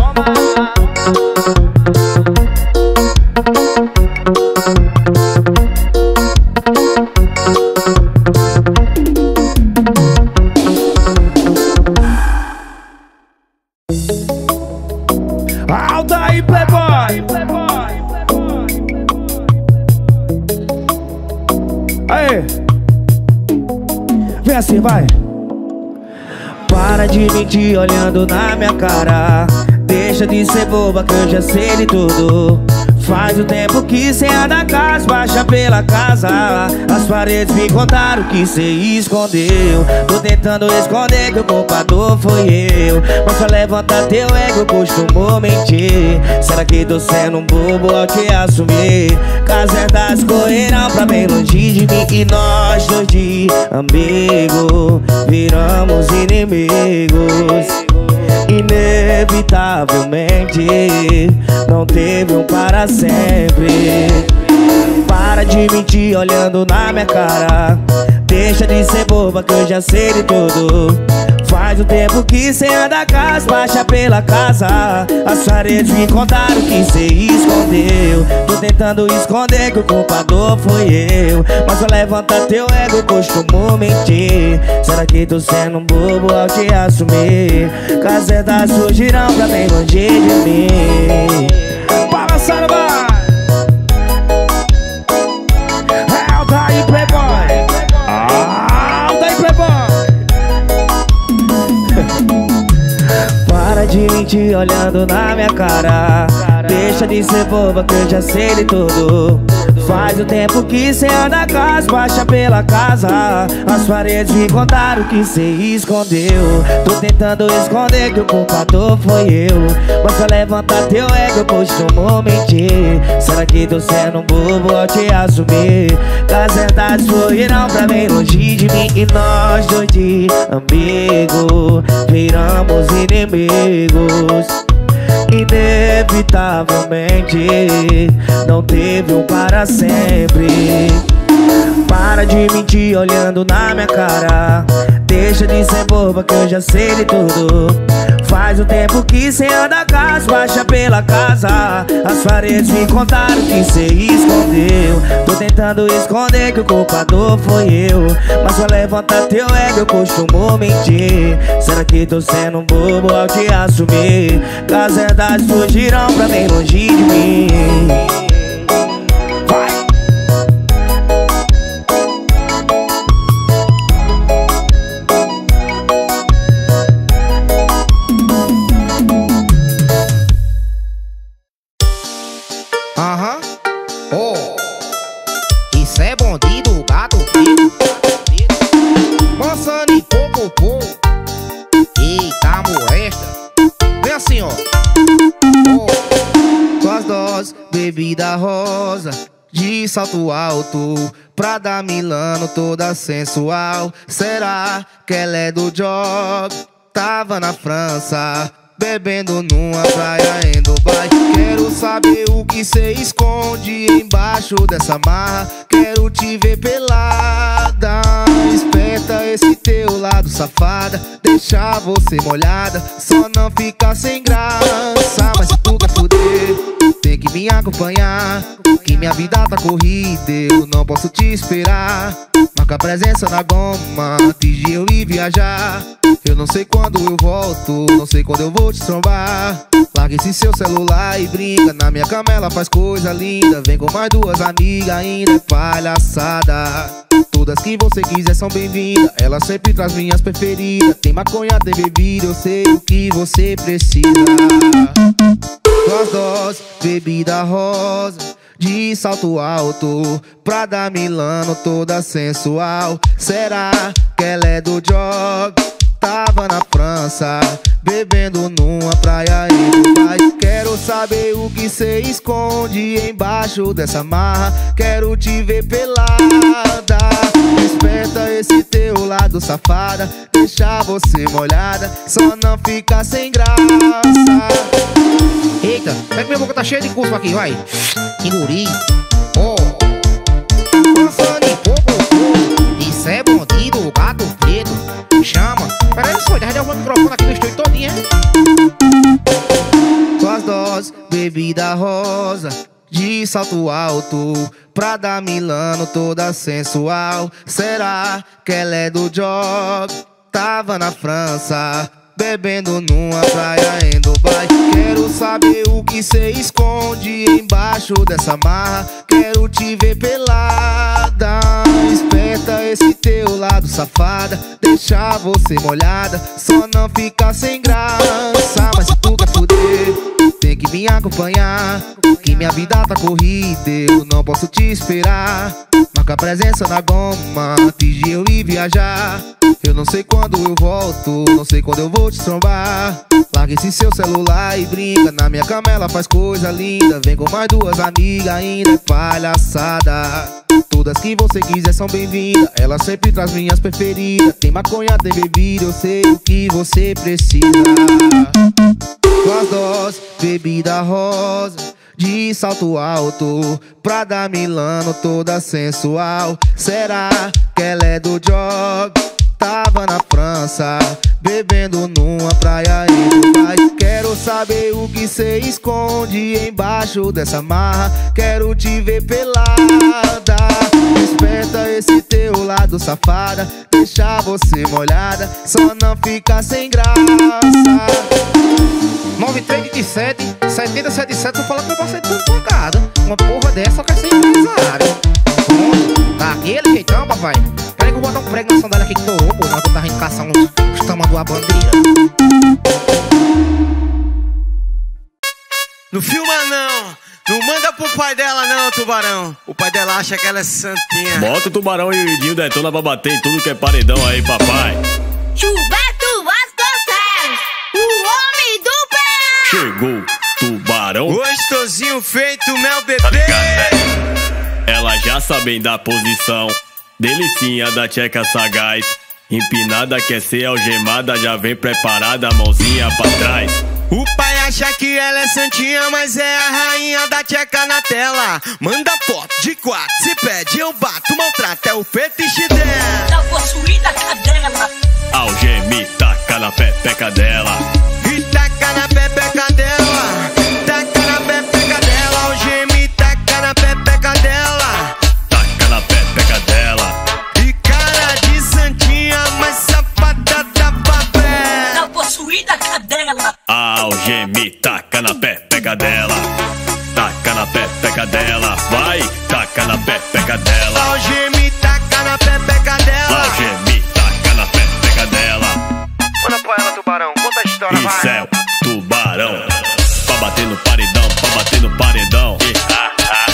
Alta aí, playboy. Aê, vem assim, vai. Para de mentir olhando na minha cara. Deixa de ser boba que eu já sei de tudo. Faz o tempo que cê anda casa, baixa pela casa. As paredes me contaram que cê escondeu. Tô tentando esconder que o culpador foi eu, mas só levanta teu ego, costumou mentir. Será que tô sendo um bobo ao te assumir? Casetas correram pra bem longe de mim, e nós dois de amigo viramos inimigos. Inevitavelmente não teve um para sempre. Para de mentir olhando na minha cara, deixa de ser boba que eu já sei de tudo. Faz o tempo que cê anda casa, baixa pela casa. As paredes me contaram que cê escondeu. Tô tentando esconder que o culpador foi eu, mas só levanta teu ego, costumou mentir. Será que tô sendo um bobo ao te assumir? Casetas surgirão pra bem longe de mim. Balançando, vai! É o Daí Playboy! Ah, o Daí Playboy! Para de mentir olhando na minha cara, deixa de ser boba que eu já sei de tudo. Faz o tempo que cê anda casa, baixa pela casa. As paredes me contaram que cê escondeu. Tô tentando esconder que o culpador foi eu, mas só levanta teu ego, costumou mentir. Será que tô sendo um bobo ao te assumir? Casetas fluirão pra bem longe de mim, e nós dois de amigo viramos inimigos. Inevitavelmente não teve um para sempre. Para de mentir olhando na minha cara, deixa de ser boba que eu já sei de tudo. Faz o tempo que cê anda casa, baixa pela casa. As paredes me contaram que cê escondeu. Tô tentando esconder que o culpador foi eu, mas só levanta teu ego, costumou mentir. Será que tô sendo um bobo ao te assumir? Casetas fugirão pra bem longe de mim. Aham, oh, isso é bonde do gato preto. Moçando e popopô. Eita molesta. Vem assim, ó. Oh, duas doses, bebida rosa, de salto alto, Prada Milano toda sensual. Será que ela é do job? Tava na França, bebendo numa praia em Dubai. Quero saber o que cê esconde embaixo dessa marra. Quero te ver pelada. Esperta esse teu lado safada, deixar você molhada, só não ficar sem graça. Mas se tu quer fuder, tem que me acompanhar, que minha vida tá corrida, eu não posso te esperar. Marca presença na goma antes de eu ir viajar. Eu não sei quando eu volto, não sei quando eu vou te trombar. Larga esse seu celular e brinca, na minha cama ela faz coisa linda. Vem com mais duas amigas, ainda é palhaçada. Todas que você quiser são bem-vindas, ela sempre traz minhas preferidas. Tem maconha, tem bebida, eu sei o que você precisa. Duas doses, bebida rosa, de salto alto, Prada Milano toda sensual. Será que ela é do job? Tava na França, bebendo numa praia em Dubai. Quero saber o que cê esconde embaixo dessa marra. Quero te ver pelada. Desperta esse teu lado safada, deixar você molhada, só não fica sem graça. Eita, é que minha boca tá cheia de cuspo aqui, vai. Enguri. Oh, passando em pouco, isso é bandido, gato preto. Chama. Pera aí, só, já derrubou o microfone aqui no estúdio todinho, hein? Duas doses, bebida rosa, de salto alto, Prada Milano toda sensual. Será que ela é do job? Tava na França, bebendo numa praia em Dubai. Quero saber o que cê esconde embaixo dessa marra. Quero te ver pelada. Desperta esse teu lado safada, deixa você molhada, só não fica sem graça. Mas se tu quer fuder, tem que me acompanhar, que minha vida tá corrida, eu não posso te esperar. Marca presença na goma antes de eu ir viajar. Eu não sei quando eu volto, não sei quando eu vou te trombar. Larga esse seu celular e brinca, na minha cama ela faz coisa linda. Vem com mais duas amigas, ainda é palhaçada. Todas que você quiser são bem-vindas, ela sempre traz minhas preferidas. Tem maconha, tem bebida, eu sei o que você precisa. Duas doses, bebida rosa, de salto alto, Prada Milano toda sensual. Será que ela é do job? Tava na França, bebendo numa praia em Dubai. Quero saber o que cê esconde embaixo dessa marra, quero te ver pelada. Desperta esse teu lado safada, deixa você molhada, só não fica sem graça. nove três de sete, setenta setenta e sete, tu fala que eu passei tudo pancada. Uma porra dessa só quer ser empresário. Pronto, daquele jeitão, papai. Peraí que eu vou botar um prego na sandália aqui que torou, pô. Nós que eu tava indo caçar uns, uns tamanhos da bandeira. Não filma não, não manda pro pai dela não, tubarão. O pai dela acha que ela é santinha. Bota o tubarão e o Idinho detona pra bater em tudo que é paredão aí, papai. Gilberto Vasconcelos, o homem do pé. Chegou, tubarão. Gostosinho feito, mel bebê. Tá ligado, né? Ela já sabem da posição, delicinha da tcheca sagaz. Empinada quer ser algemada, já vem preparada, mãozinha pra trás. O pai acha que ela é santinha, mas é a rainha da tcheca na tela. Manda foto de quatro, se pede eu bato, maltrata, é o fetiche dela. Tá possuída a cadela. Algeme, taca na pepeca dela. E taca na pepeca dela. Taca na pepeca dela. Algeme, taca na pepeca dela. Taca na pepeca dela. E cara de santinha, mas safada da favela. Tá possuída a cadela. Algeme, taca na pepeca dela. Taca na pepeca dela. Vai, taca na pepeca dela. Algeme, taca na pepeca dela. Algeme, taca na pepeca dela. Manda pra ela, tubarão, conta a história, vai. Isso é tubarão. Pra bater no paredão, pra bater no paredão. E, ah, ah,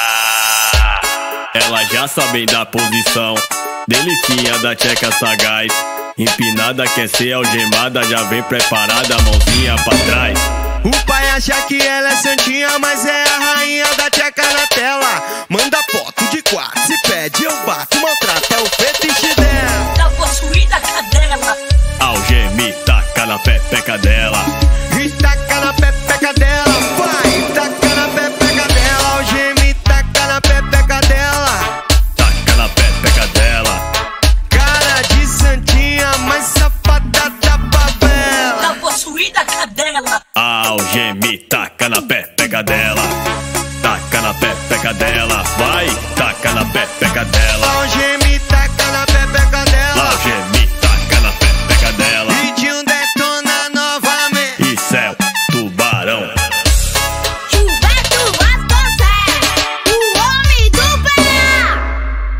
ah. Ela já sabem da posição, delicinha da tcheca sagaz. Empinada quer ser algemada, já vem preparada, mãozinha pra trás. O pai acha que ela é santinha, mas é a rainha da tcheca na tela. Manda foto de quatro, se pede eu bato, maltrata, é o fetiche dela. Tá possuída a cadela. Algeme, taca na pepeca dela. E taca na pepeca dela, vai, taca na pepeca dela. Algeme, taca na pepeca dela. Taca na pepeca dela. Cara de santinha, mas safada da favela. Tá possuída a cadela. Algeme, taca na pepeca dela. Taca na pepeca dela. Vai, taca na pepeca dela. Algeme, taca na pepeca dela. Algeme, taca na pepeca dela. E de um detona novamente. Isso é tubarão. Gilberto Vasconcelos, o homem do pé.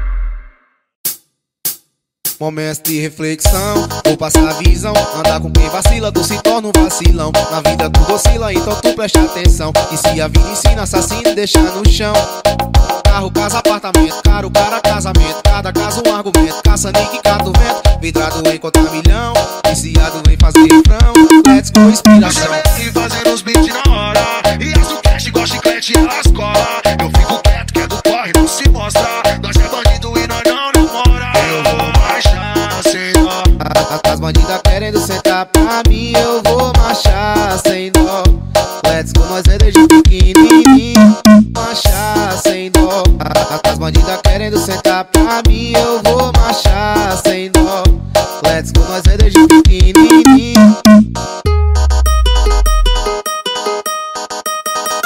Momentos de reflexão, vou passar a visão. Andar com quem vacila, tu se torna um vacilão. Na vida tudo oscila, então tu presta atenção. E se a vida ensina, assassino deixa no chão. Carro, casa, apartamento, caro, cara, casamento. Cada caso um argumento, caça, nick, cato, vento. Vidrado em contar milhão, viciado em fazer refrão. Let's go, inspiração. E fazendo os beats na hora. E as do cash igual chiclete nas cola. Eu fico quieto, que é do corre, não se mostra. Nós é bandido e nós não namora. Eu vou marchar sem dó. As bandidas querendo sentar pra mim, eu vou marchar sem dó. Let's go, nós é desde pequenininho, marchar sem dó. As bandidas querendo sentar pra mim, eu vou marchar sem dó. Let's go, nós é desde pequenininho.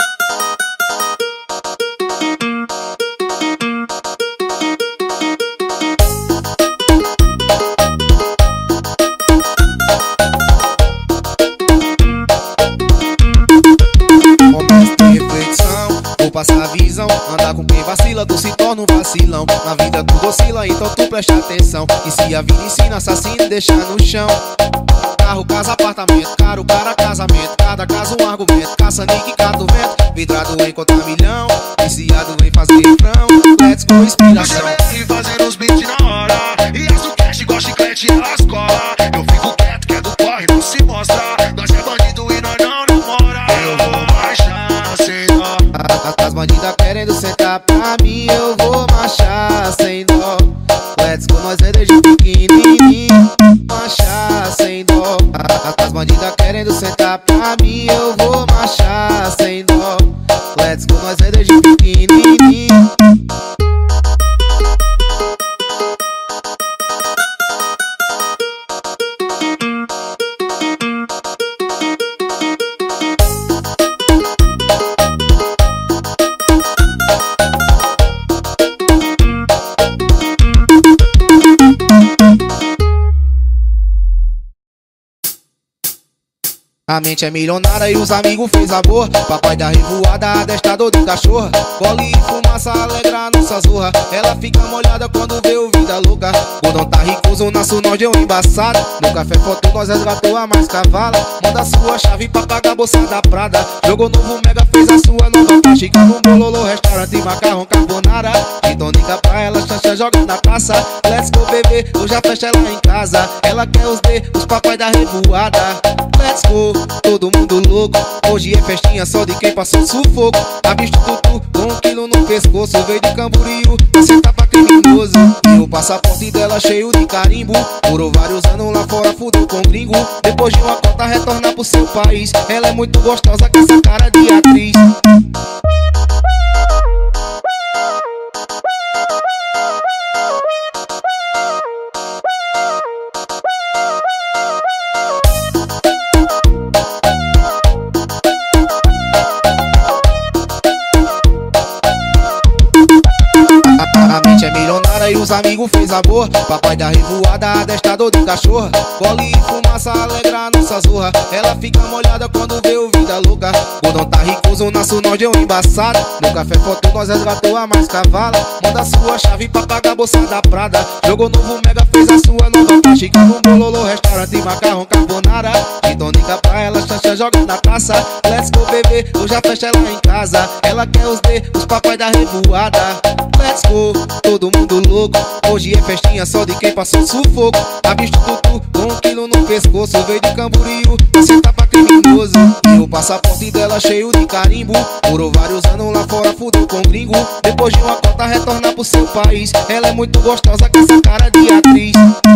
passa a visão. Andar com quem vacila, tu se torna um vacilão. Na vida tu oscila, então tu presta atenção. E se a vida ensina, assassino e deixa no chão. Carro, casa, apartamento, caro, cara, casamento. Cada caso um argumento, caça, nique, cata o vento. Vidrado em contar milhão, viciado em fazer refrão. Let's go, inspiração. E fazendo os beats na hora. E as do cash igual chiclete nas cola. Eu fico quieto, que é do corre, não se mostra. Nós é bandido e nós não namora. Eu vou marchar sem dó. As bandidas querendo sentar pra mim, eu vou marchar sem dó. Let's go, nós é desde pequenininho, marchar sem dó. As bandidas querendo sentar pra mim, eu vou marchar sem dó. Let's go, nós é desde pequenininho. A mente é milionária e os amigos fez amor. Papai da revoada, adestrador de cachorra. Gole e fumaça alegra nossa zorra. Ela fica molhada quando vê o vida louca. Gordão tá ricoso, nosso nó deu embaçado. No café foto nós resgatou a mais cavala. Manda sua chave pra pagar a bolsa da Prada. Jogou novo mega, fez a sua nova faixa. Um bololô, restaurante, macarrão, carbonara. E tônica pra ela, chancha, joga na taça. Let's go, bebê, hoje a festa é lá em casa. Ela quer os D, os papai da revoada. Let's go, todo mundo louco. Hoje é festinha só de quem passou sufoco. A bicho tutu com um quilo no pescoço. Veio de Camboriú pra sentar pra criminoso. E o passaporte dela cheio de carimbo. Morou vários anos lá fora, fudeu com gringo. Depois de uma cota retornar pro seu país. Ela é muito gostosa com essa cara de atriz. A mente é milionária e os amigos fez amor. Papai da revoada, adestrador de cachorra. Gole e fumaça alegra nossa zorra. Ela fica molhada quando vê o vida louca. Gordão tá ricoso, nosso nó deu embaçado. No café foto nós resgatou a mais cavala. Manda sua chave pra pagar a bolsa da Prada. Jogou novo mega, fez a sua nova faixa. Um bololô, restaurante, macarrão, carbonara. E tônica pra ela, chancha, joga na taça. Let's go, bebê, hoje a festa é lá em casa. Ela quer os D, os papai da revoada. Let's go, todo mundo louco. Hoje é festinha só de quem passou sufoco. A bicho tutu com um quilo no pescoço. Veio de Camboriú pra sentar pra criminoso. E o passaporte dela cheio de carimbo. Morou vários anos lá fora, fudeu com gringo. Depois de uma cota retornar pro seu país. Ela é muito gostosa com essa cara de atriz.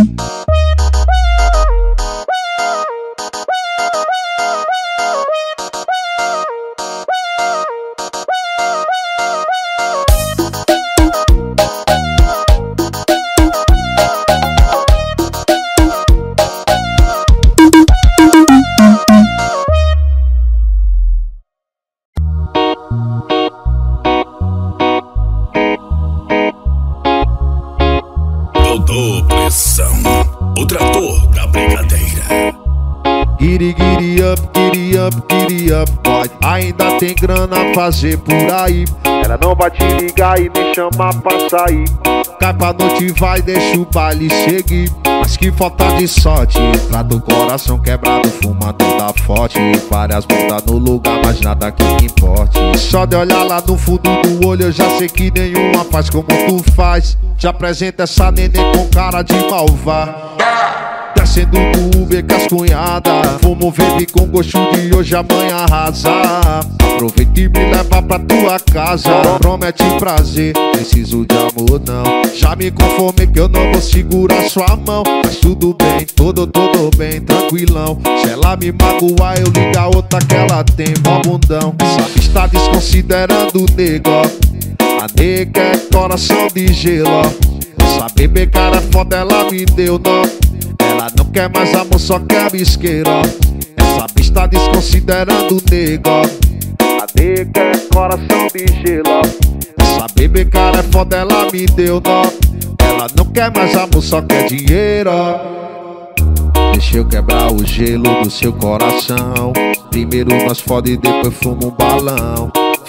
Pressão, o trator da brincadeira. Giri, giri up, giri up, giri up, boy. Ainda tem grana a fazer por aí. Ela não vai te ligar e me chamar pra sair. Cai pra noite, vai, deixa o baile seguir. Mas que falta de sorte, trata o coração quebrado, fumando da forte. Várias bundas no lugar, mas nada que me importe. Só de olhar lá no fundo do olho, eu já sei que nenhuma faz como tu faz. Te apresenta essa neném com cara de malvada. Descendo do Uber com as cunhadas. Fumo verde com gosto de hoje, amanhã arrasar. Aproveita e me leva pra tua casa. Promete prazer, preciso de amor não. Já me conformei que eu não vou segurar sua mão. Mas tudo bem, tudo, tudo bem, tranquilão. Se ela me magoar, eu ligo a outra que ela tem, mó bundão. Essa bicha tá desconsiderando o nego. A nega é coração de gelo. Essa bebê cara foda, ela me deu nó. Ela não quer mais amor, só quer bisqueira. Essa bicha tá desconsiderando o nego. A nega é coração de gelo. Essa bebê cara é foda, ela me deu nó. Ela não quer mais amor, só quer dinheiro. Deixa eu quebrar o gelo do seu coração. Primeiro nós fode e depois fuma um balão.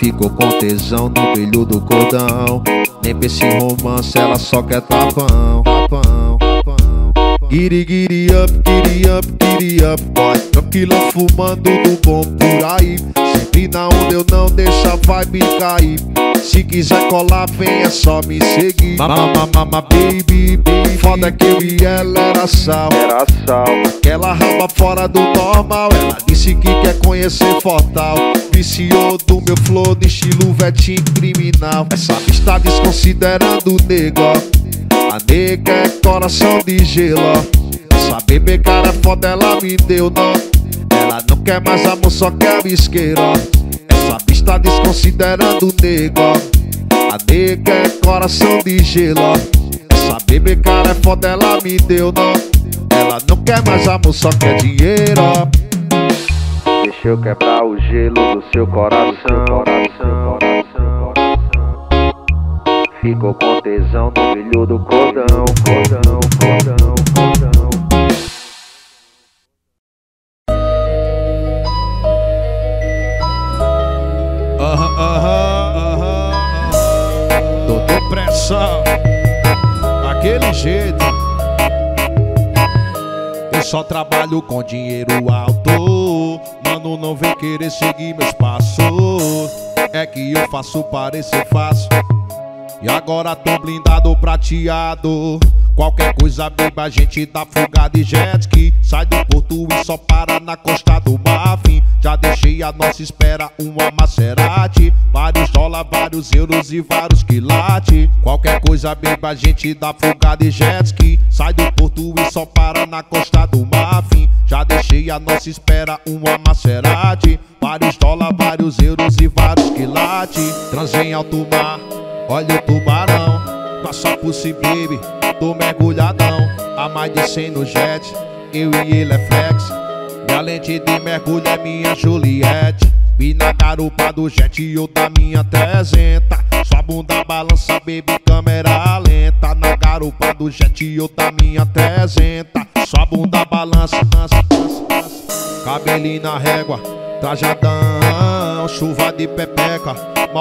ficou com tesão no brilho do cordão. Nem pensa em romance, ela só quer tapão, tapão, tapão. Giri, giri up, giri up, giri up, boy. Tranquila fumando do bom por aí. Sempre na onda eu não deixo a vibe cair. Se quiser colar, vem, é só me seguir. Mama, mama, baby, baby. Foda que eu e ela era sal. Era sal. Aquela raba fora do normal. Ela disse que quer conhecer Fortal. Viciou do meu flow no estilo vetinho criminal. Essa bicha tá desconsiderando o nego. A nega é coração de gelo. Essa bebê cara foda, ela me deu nó. Ela não quer mais amor, só quer bisqueira. Essa bicha tá desconsiderando o nego. A nega é coração de gelo. Essa bebê cara é foda, ela me deu nó. Ela não quer mais amor, só quer dinheiro. Deixa eu quebrar o gelo do seu coração, coração, coração, coração. Ficou com tesão no brilho do cordão, cordão, cordão, cordão. Aham, aham, aham. Tô depressão, daquele jeito. Eu só trabalho com dinheiro alto. Mano, não vem querer seguir meus passos. É que eu faço parecer fácil. E agora tô blindado prateado. Qualquer coisa, baby, a gente dá fuga de jet ski. Sai do porto e só para na costa do Marfim. Já deixei a nossa espera uma Maserati. Vários dólares, vários euros e vários quilates. Qualquer coisa, baby, a gente dá fuga de jet ski. Sai do porto e só para na costa do Marfim. Já deixei a nossa espera uma Maserati. Vários dólares, vários euros e vários quilates. Transei em alto mar, olha o tubarão. Passa por si, baby, tô mergulhadão. A mais de cem no jet, eu e ele é flex. Minha lente de mergulho é minha Juliette. Vi na garupa do jet e eu da minha trezentos. Sua bunda balança, baby, câmera lenta. Na garupa do jet e eu da minha trezentos. Sua bunda balança, lança, lança, lança. Cabelinho na régua, trajadão. Chuva de pepeca,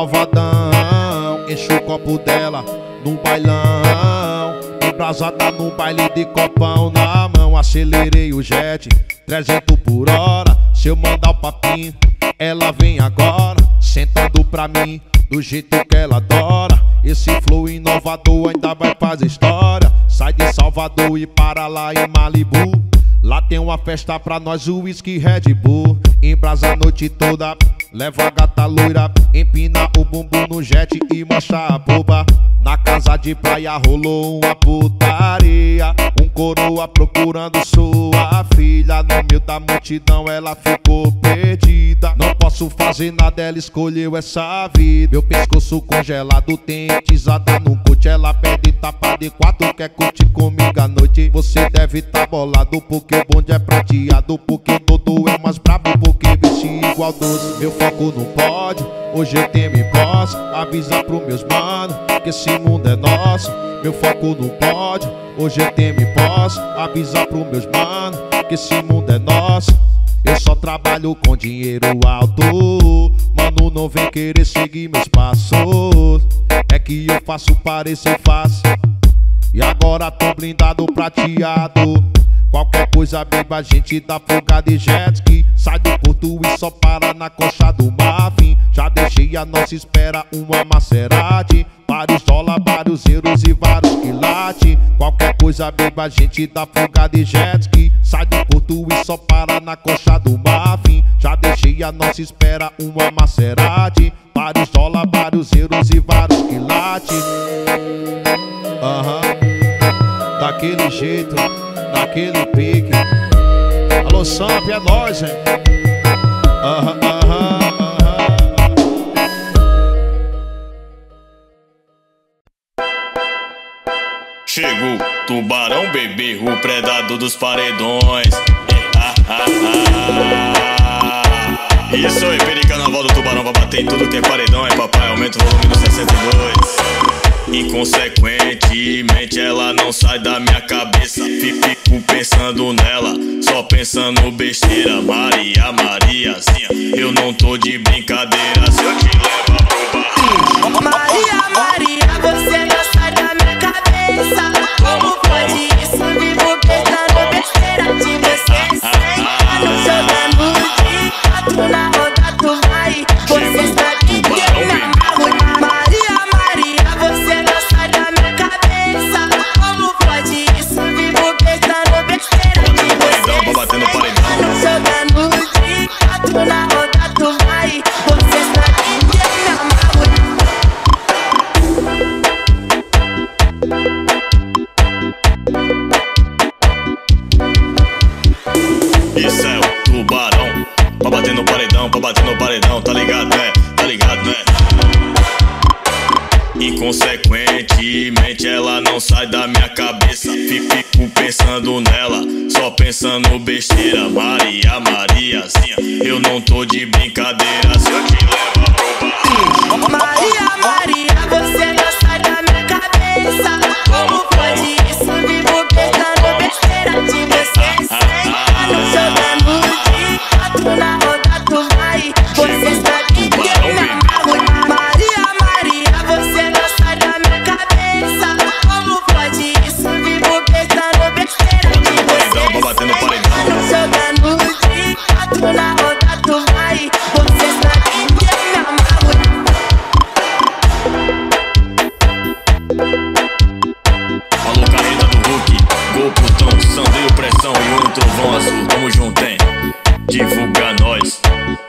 malvadão. Enche o copo dela no bailão, embrasada no baile de copão na mão. Acelerei o jet, trezentos por hora. Se eu mandar o papinho, ela vem agora, sentando pra mim, do jeito que ela adora. Esse flow inovador ainda vai fazer história. Sai de Salvador e para lá em Malibu. Lá tem uma festa pra nós, o whisky Red Bull. Embrasa a noite toda, leva a gata loira. Empina o bumbum no jet e mostra a boba. Na casa de praia rolou uma putaria. Um coroa procurando sua filha. No meio da multidão ela ficou perdida. Não posso fazer nada, ela escolheu essa vida. Meu pescoço congelado tem tisada no coach. Ela pede tapa de quatro, quer curtir comigo à noite. Você deve tá bolado porque o bonde é prateado. Porque o Dodô é mais brabo, porque veste igual doce. Meu foco no pódio, hoje eu tenho me posse. Avisa pros meus manos que esse mundo é nosso. Meu foco no pódio, hoje eu tenho me posse. Avisa pros meus manos que esse mundo é nosso. Eu só trabalho com dinheiro alto. Mano, não vem querer seguir meus passos. É que eu faço parecer fácil. E agora tô blindado prateado. Qualquer coisa, baby, a gente dá fuga de jet ski. Sai do porto e só para na costa do Marfim. Já deixei a nossa espera uma Maserati. Vários dólares, vários euros e vários quilates. Qualquer coisa, baby, a gente dá fuga de jet ski. Sai do porto e só para na costa do Marfim. Já deixei a nossa espera uma Maserati. Vários dólares, vários euros e vários quilates. Aham, uhum. Daquele jeito, daquele pique. Alô, Samp, é nóis, hein? Aham, aham, aham. Chegou, tubarão bebê, o predador dos paredões. Ah, ah, ah. Isso aí, pericarnaval do tubarão pra bater em tudo que é paredão, é papai, aumenta o volume do sessenta e dois. Inconsequentemente ela não sai da minha cabeça. Fico pensando nela, só pensando besteira. Maria, Mariazinha, eu não tô de brincadeira. Se eu te levar pro barraco, Maria, Maria, você não sai da minha cabeça. Como pode isso? Vivo pensando besteira de você. Sentado jogando de quatro na roda, tu vai. Você sabe que eu me amarro. Maria, Maria, você não sai da minha cabeça. Como pode isso? Vivo pensando besteira de você. Sentado jogando de quatro na roda, tu vai. Você sabe que eu me amarro. Isso é o tubarão, pra bater no paredão, pra bater no paredão, tá ligado, né? Tá ligado, né? Inconsequentemente ela não sai da minha cabeça. Fico pensando nela, só pensando besteira. Maria, Mariazinha, eu não tô de brincadeira. Se eu te levar pro barraco, Maria, Maria, você não sai da minha cabeça. Como pode isso? Vivo pensando besteira de você. Sentado jogando de quatro na roda, tu vai. Você sabe que eu me amarro. Maria, Maria, você não sai da minha cabeça. Como pode isso? Vivo pensando besteira de você. Sentado jogando de quatro na roda, tu vai. Você sabe que eu me amarro. alô, carreira do Hulk, gol putão, sandeio, pressão e um trovão azul. Tamo junto, hein? Divulga nós.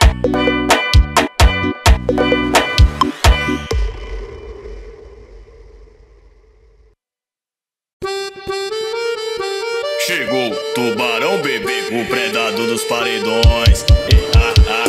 Chegou o tubarão, bebê, o predador dos paredões. E, ah, ah,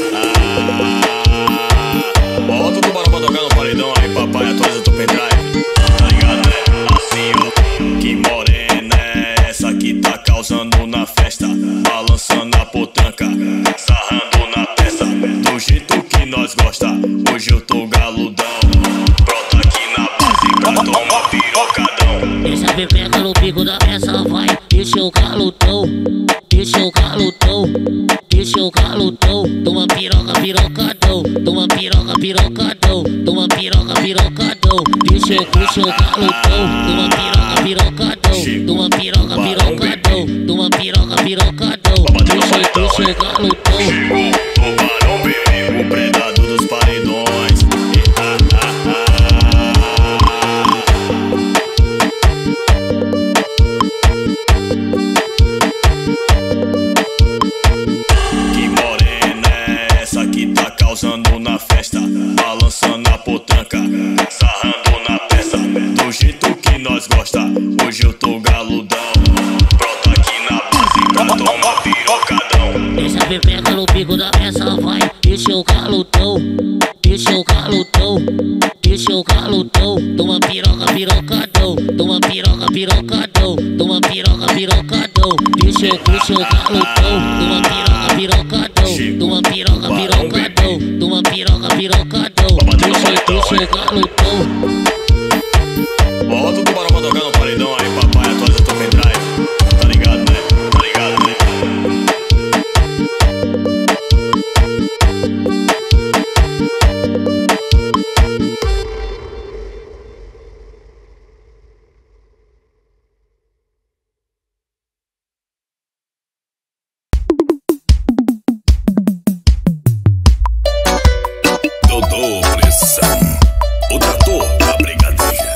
ah. Bota o tubarão pra tocar no paredão aí, papai, atualiza teu pendrive. Tá ligado, né? Assim, ó. Que morena é essa que tá causando na festa? Balançando a potranca, sarrando na peça. Do jeito que nós gosta, hoje eu tô galudão. Brota aqui na base pra tomar pirocadão. Deixa a pepeca no pico da peça, vai. Deixa o calutão, deixa o calutão, deixa o calutão. Toma piroca, pirocadão, toma piroca, pirocadão, toma piroca, pirocadão. Deixa o, deixa o calutão, toma piroca, pirocadão, toma piroca, pirocadão, toma piroca, pirocadão. Deixa, deixa o calutão. Chegou o tubarão, bebê, o predador dos paredões. E, ah, ah, ah. Que morena é essa que tá causando na festa? Balançando a potranca, sarrando na peça. Do jeito que nós gosta, hoje eu tô galudão. Brota aqui na base pra tomar pirocadão. Deixa a pepeca no pico da peça, vai. Deixa o calutão, deixa o calutão, deixa o calutão. Toma piroca, pirocadão, toma piroca, pirocadão, toma piroca, pirocadão. Deixa, deixa o calutão, toma piroca, pirocadão, toma piroca, pirocadão, toma piroca, pirocadão. Deixa, deixa o calutão. Bota o tubarão pra tocar no paredão aí, papai, atualiza teu pendrive. Tá ligado, né? Tá ligado, né? Dodô Pressão, o trator da brigadeira.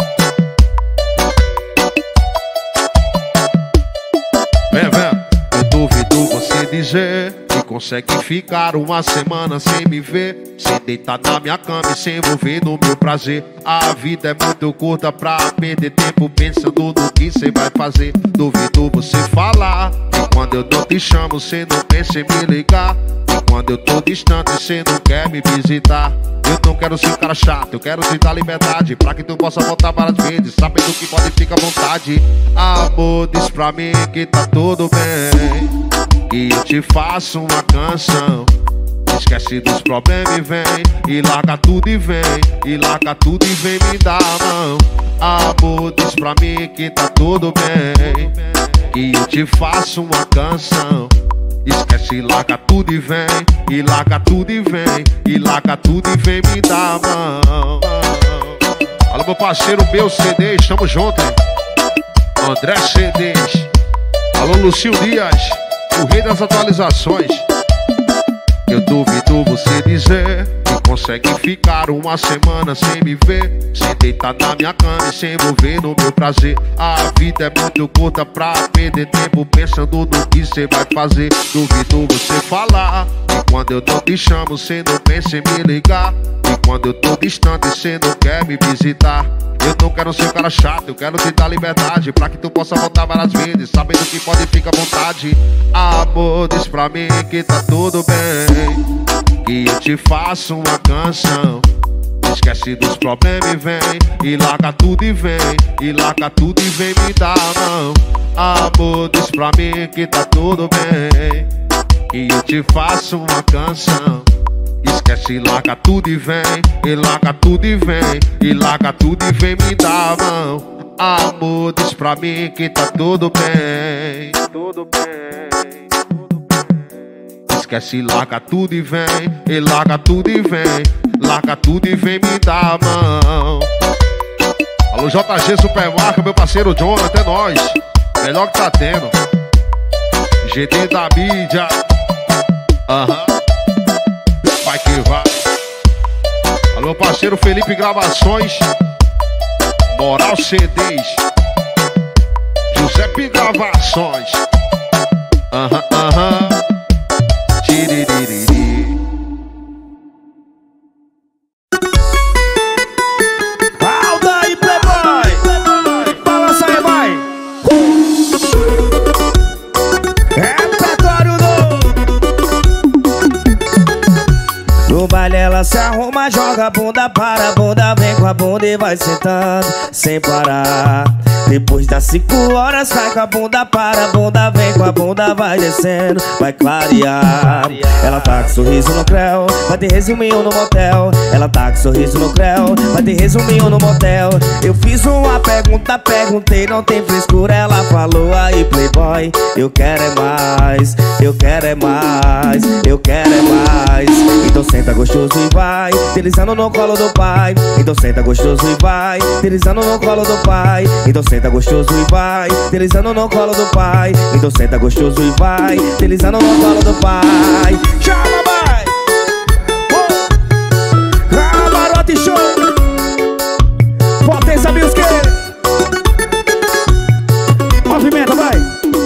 Vem, vem, eu duvido você dizer que consegue ficar uma semana sem me ver, sem deitar na minha cama e se envolver no meu prazer. A vida é muito curta pra perder tempo pensando no que cê vai fazer. Duvido você falar que quando eu não te chamo cê não pensa em me ligar, que quando eu tô distante cê não quer me visitar. Eu não quero ser um cara chato, eu quero te dar liberdade pra que tu possa voltar várias vezes, sabendo que pode ficar à vontade. Amor, diz pra mim que tá tudo bem, e eu te faço uma canção. Esquece dos problemas e vem, e larga tudo e vem, e larga tudo e vem me dar a mão. Amor, diz pra mim que tá tudo bem, que eu te faço uma canção. Esquece, larga tudo e vem, e larga tudo e vem, e larga tudo e vem me dar a mão. Alô, meu parceiro meu C D, tamo junto, hein? André C Ds. Alô, Lucio Dias, o rei das atualizações. Eu duvido você dizer que consegue ficar uma semana sem me ver, sem deitar na minha cama e se envolver no meu prazer. A vida é muito curta pra perder tempo pensando no que cê vai fazer. Duvido você falar que quando eu não te chamo cê não pensa em me ligar, e quando eu tô distante cê não quer me visitar. Eu não quero ser um cara chato, eu quero te dar liberdade pra que tu possa voltar várias vezes, sabendo que pode ficar à vontade. Amor, diz pra mim que tá tudo bem, que eu te faço uma canção. Esquece dos problemas e vem, e larga tudo e vem, e larga tudo e vem me dar a mão. Amor, diz pra mim que tá tudo bem, que eu te faço uma canção. Esquece, larga tudo e vem, e larga tudo e vem, e larga tudo e vem me dar a mão. Amor, diz pra mim que tá tudo bem, tudo bem. Esquece, larga tudo e vem, e larga tudo e vem, larga tudo e vem me dar a mão. Alô, J G Supermarca, meu parceiro John, até nós. Melhor que tá tendo. G D da mídia. Aham. Vai que vai. Alô, meu parceiro Felipe Gravações. Moral C Ds. Giuseppe Gravações. Aham, aham. Tiriririri. Aldair Playboy, balança aí, vai. Repertório do No baile ela se arruma, joga a bunda para a bunda, vem com a bunda e vai sentando sem parar. Depois das cinco horas vai com a bunda para a bunda, vem com a bunda, vai descendo, vai clarear. Ela tá com sorriso no creu, vai ter resuminho no motel. Ela tá com sorriso no creu, vai ter resuminho no motel. Eu fiz uma pergunta, perguntei, não tem frescura. Ela falou aí Playboy, eu quero é mais, eu quero é mais, eu quero é mais. Então senta gostoso e vai, deslizando no colo do pai. Então senta gostoso e vai, deslizando no colo do pai. Então senta gostoso e vai, deslizando no colo do pai. Então senta gostoso e vai, deslizando no colo do pai. Chama, vai! Oh! Camarote show! Potência Music! Movimenta, vai!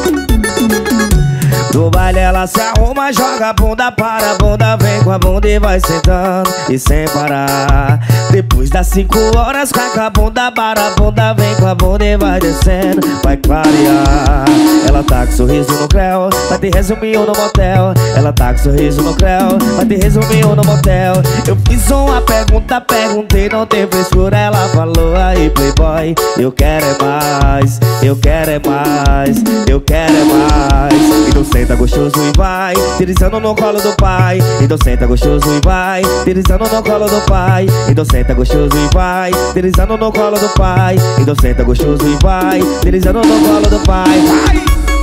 No baile ela se arruma, joga a bunda para a bunda, vem com a bunda e vai sentando e sem parar. Depois das cinco horas cai com a bunda para a bunda, vem com a bunda e vai descendo, vai clarear. Ela tá com sorriso no creu, vai ter resuminho no motel. Ela tá com sorriso no creu, vai ter resuminho no motel. Eu fiz uma pergunta, perguntei, não tem frescura. Ela falou aí Playboy, eu quero é mais, eu quero é mais, eu quero é mais. Então senta gostoso e vai, deslizando no colo do pai. Então senta gostoso e vai, deslizando no colo do pai. Então senta gostoso e vai, deslizando no colo do pai. Então senta gostoso e vai, deslizando no colo do pai. Vai!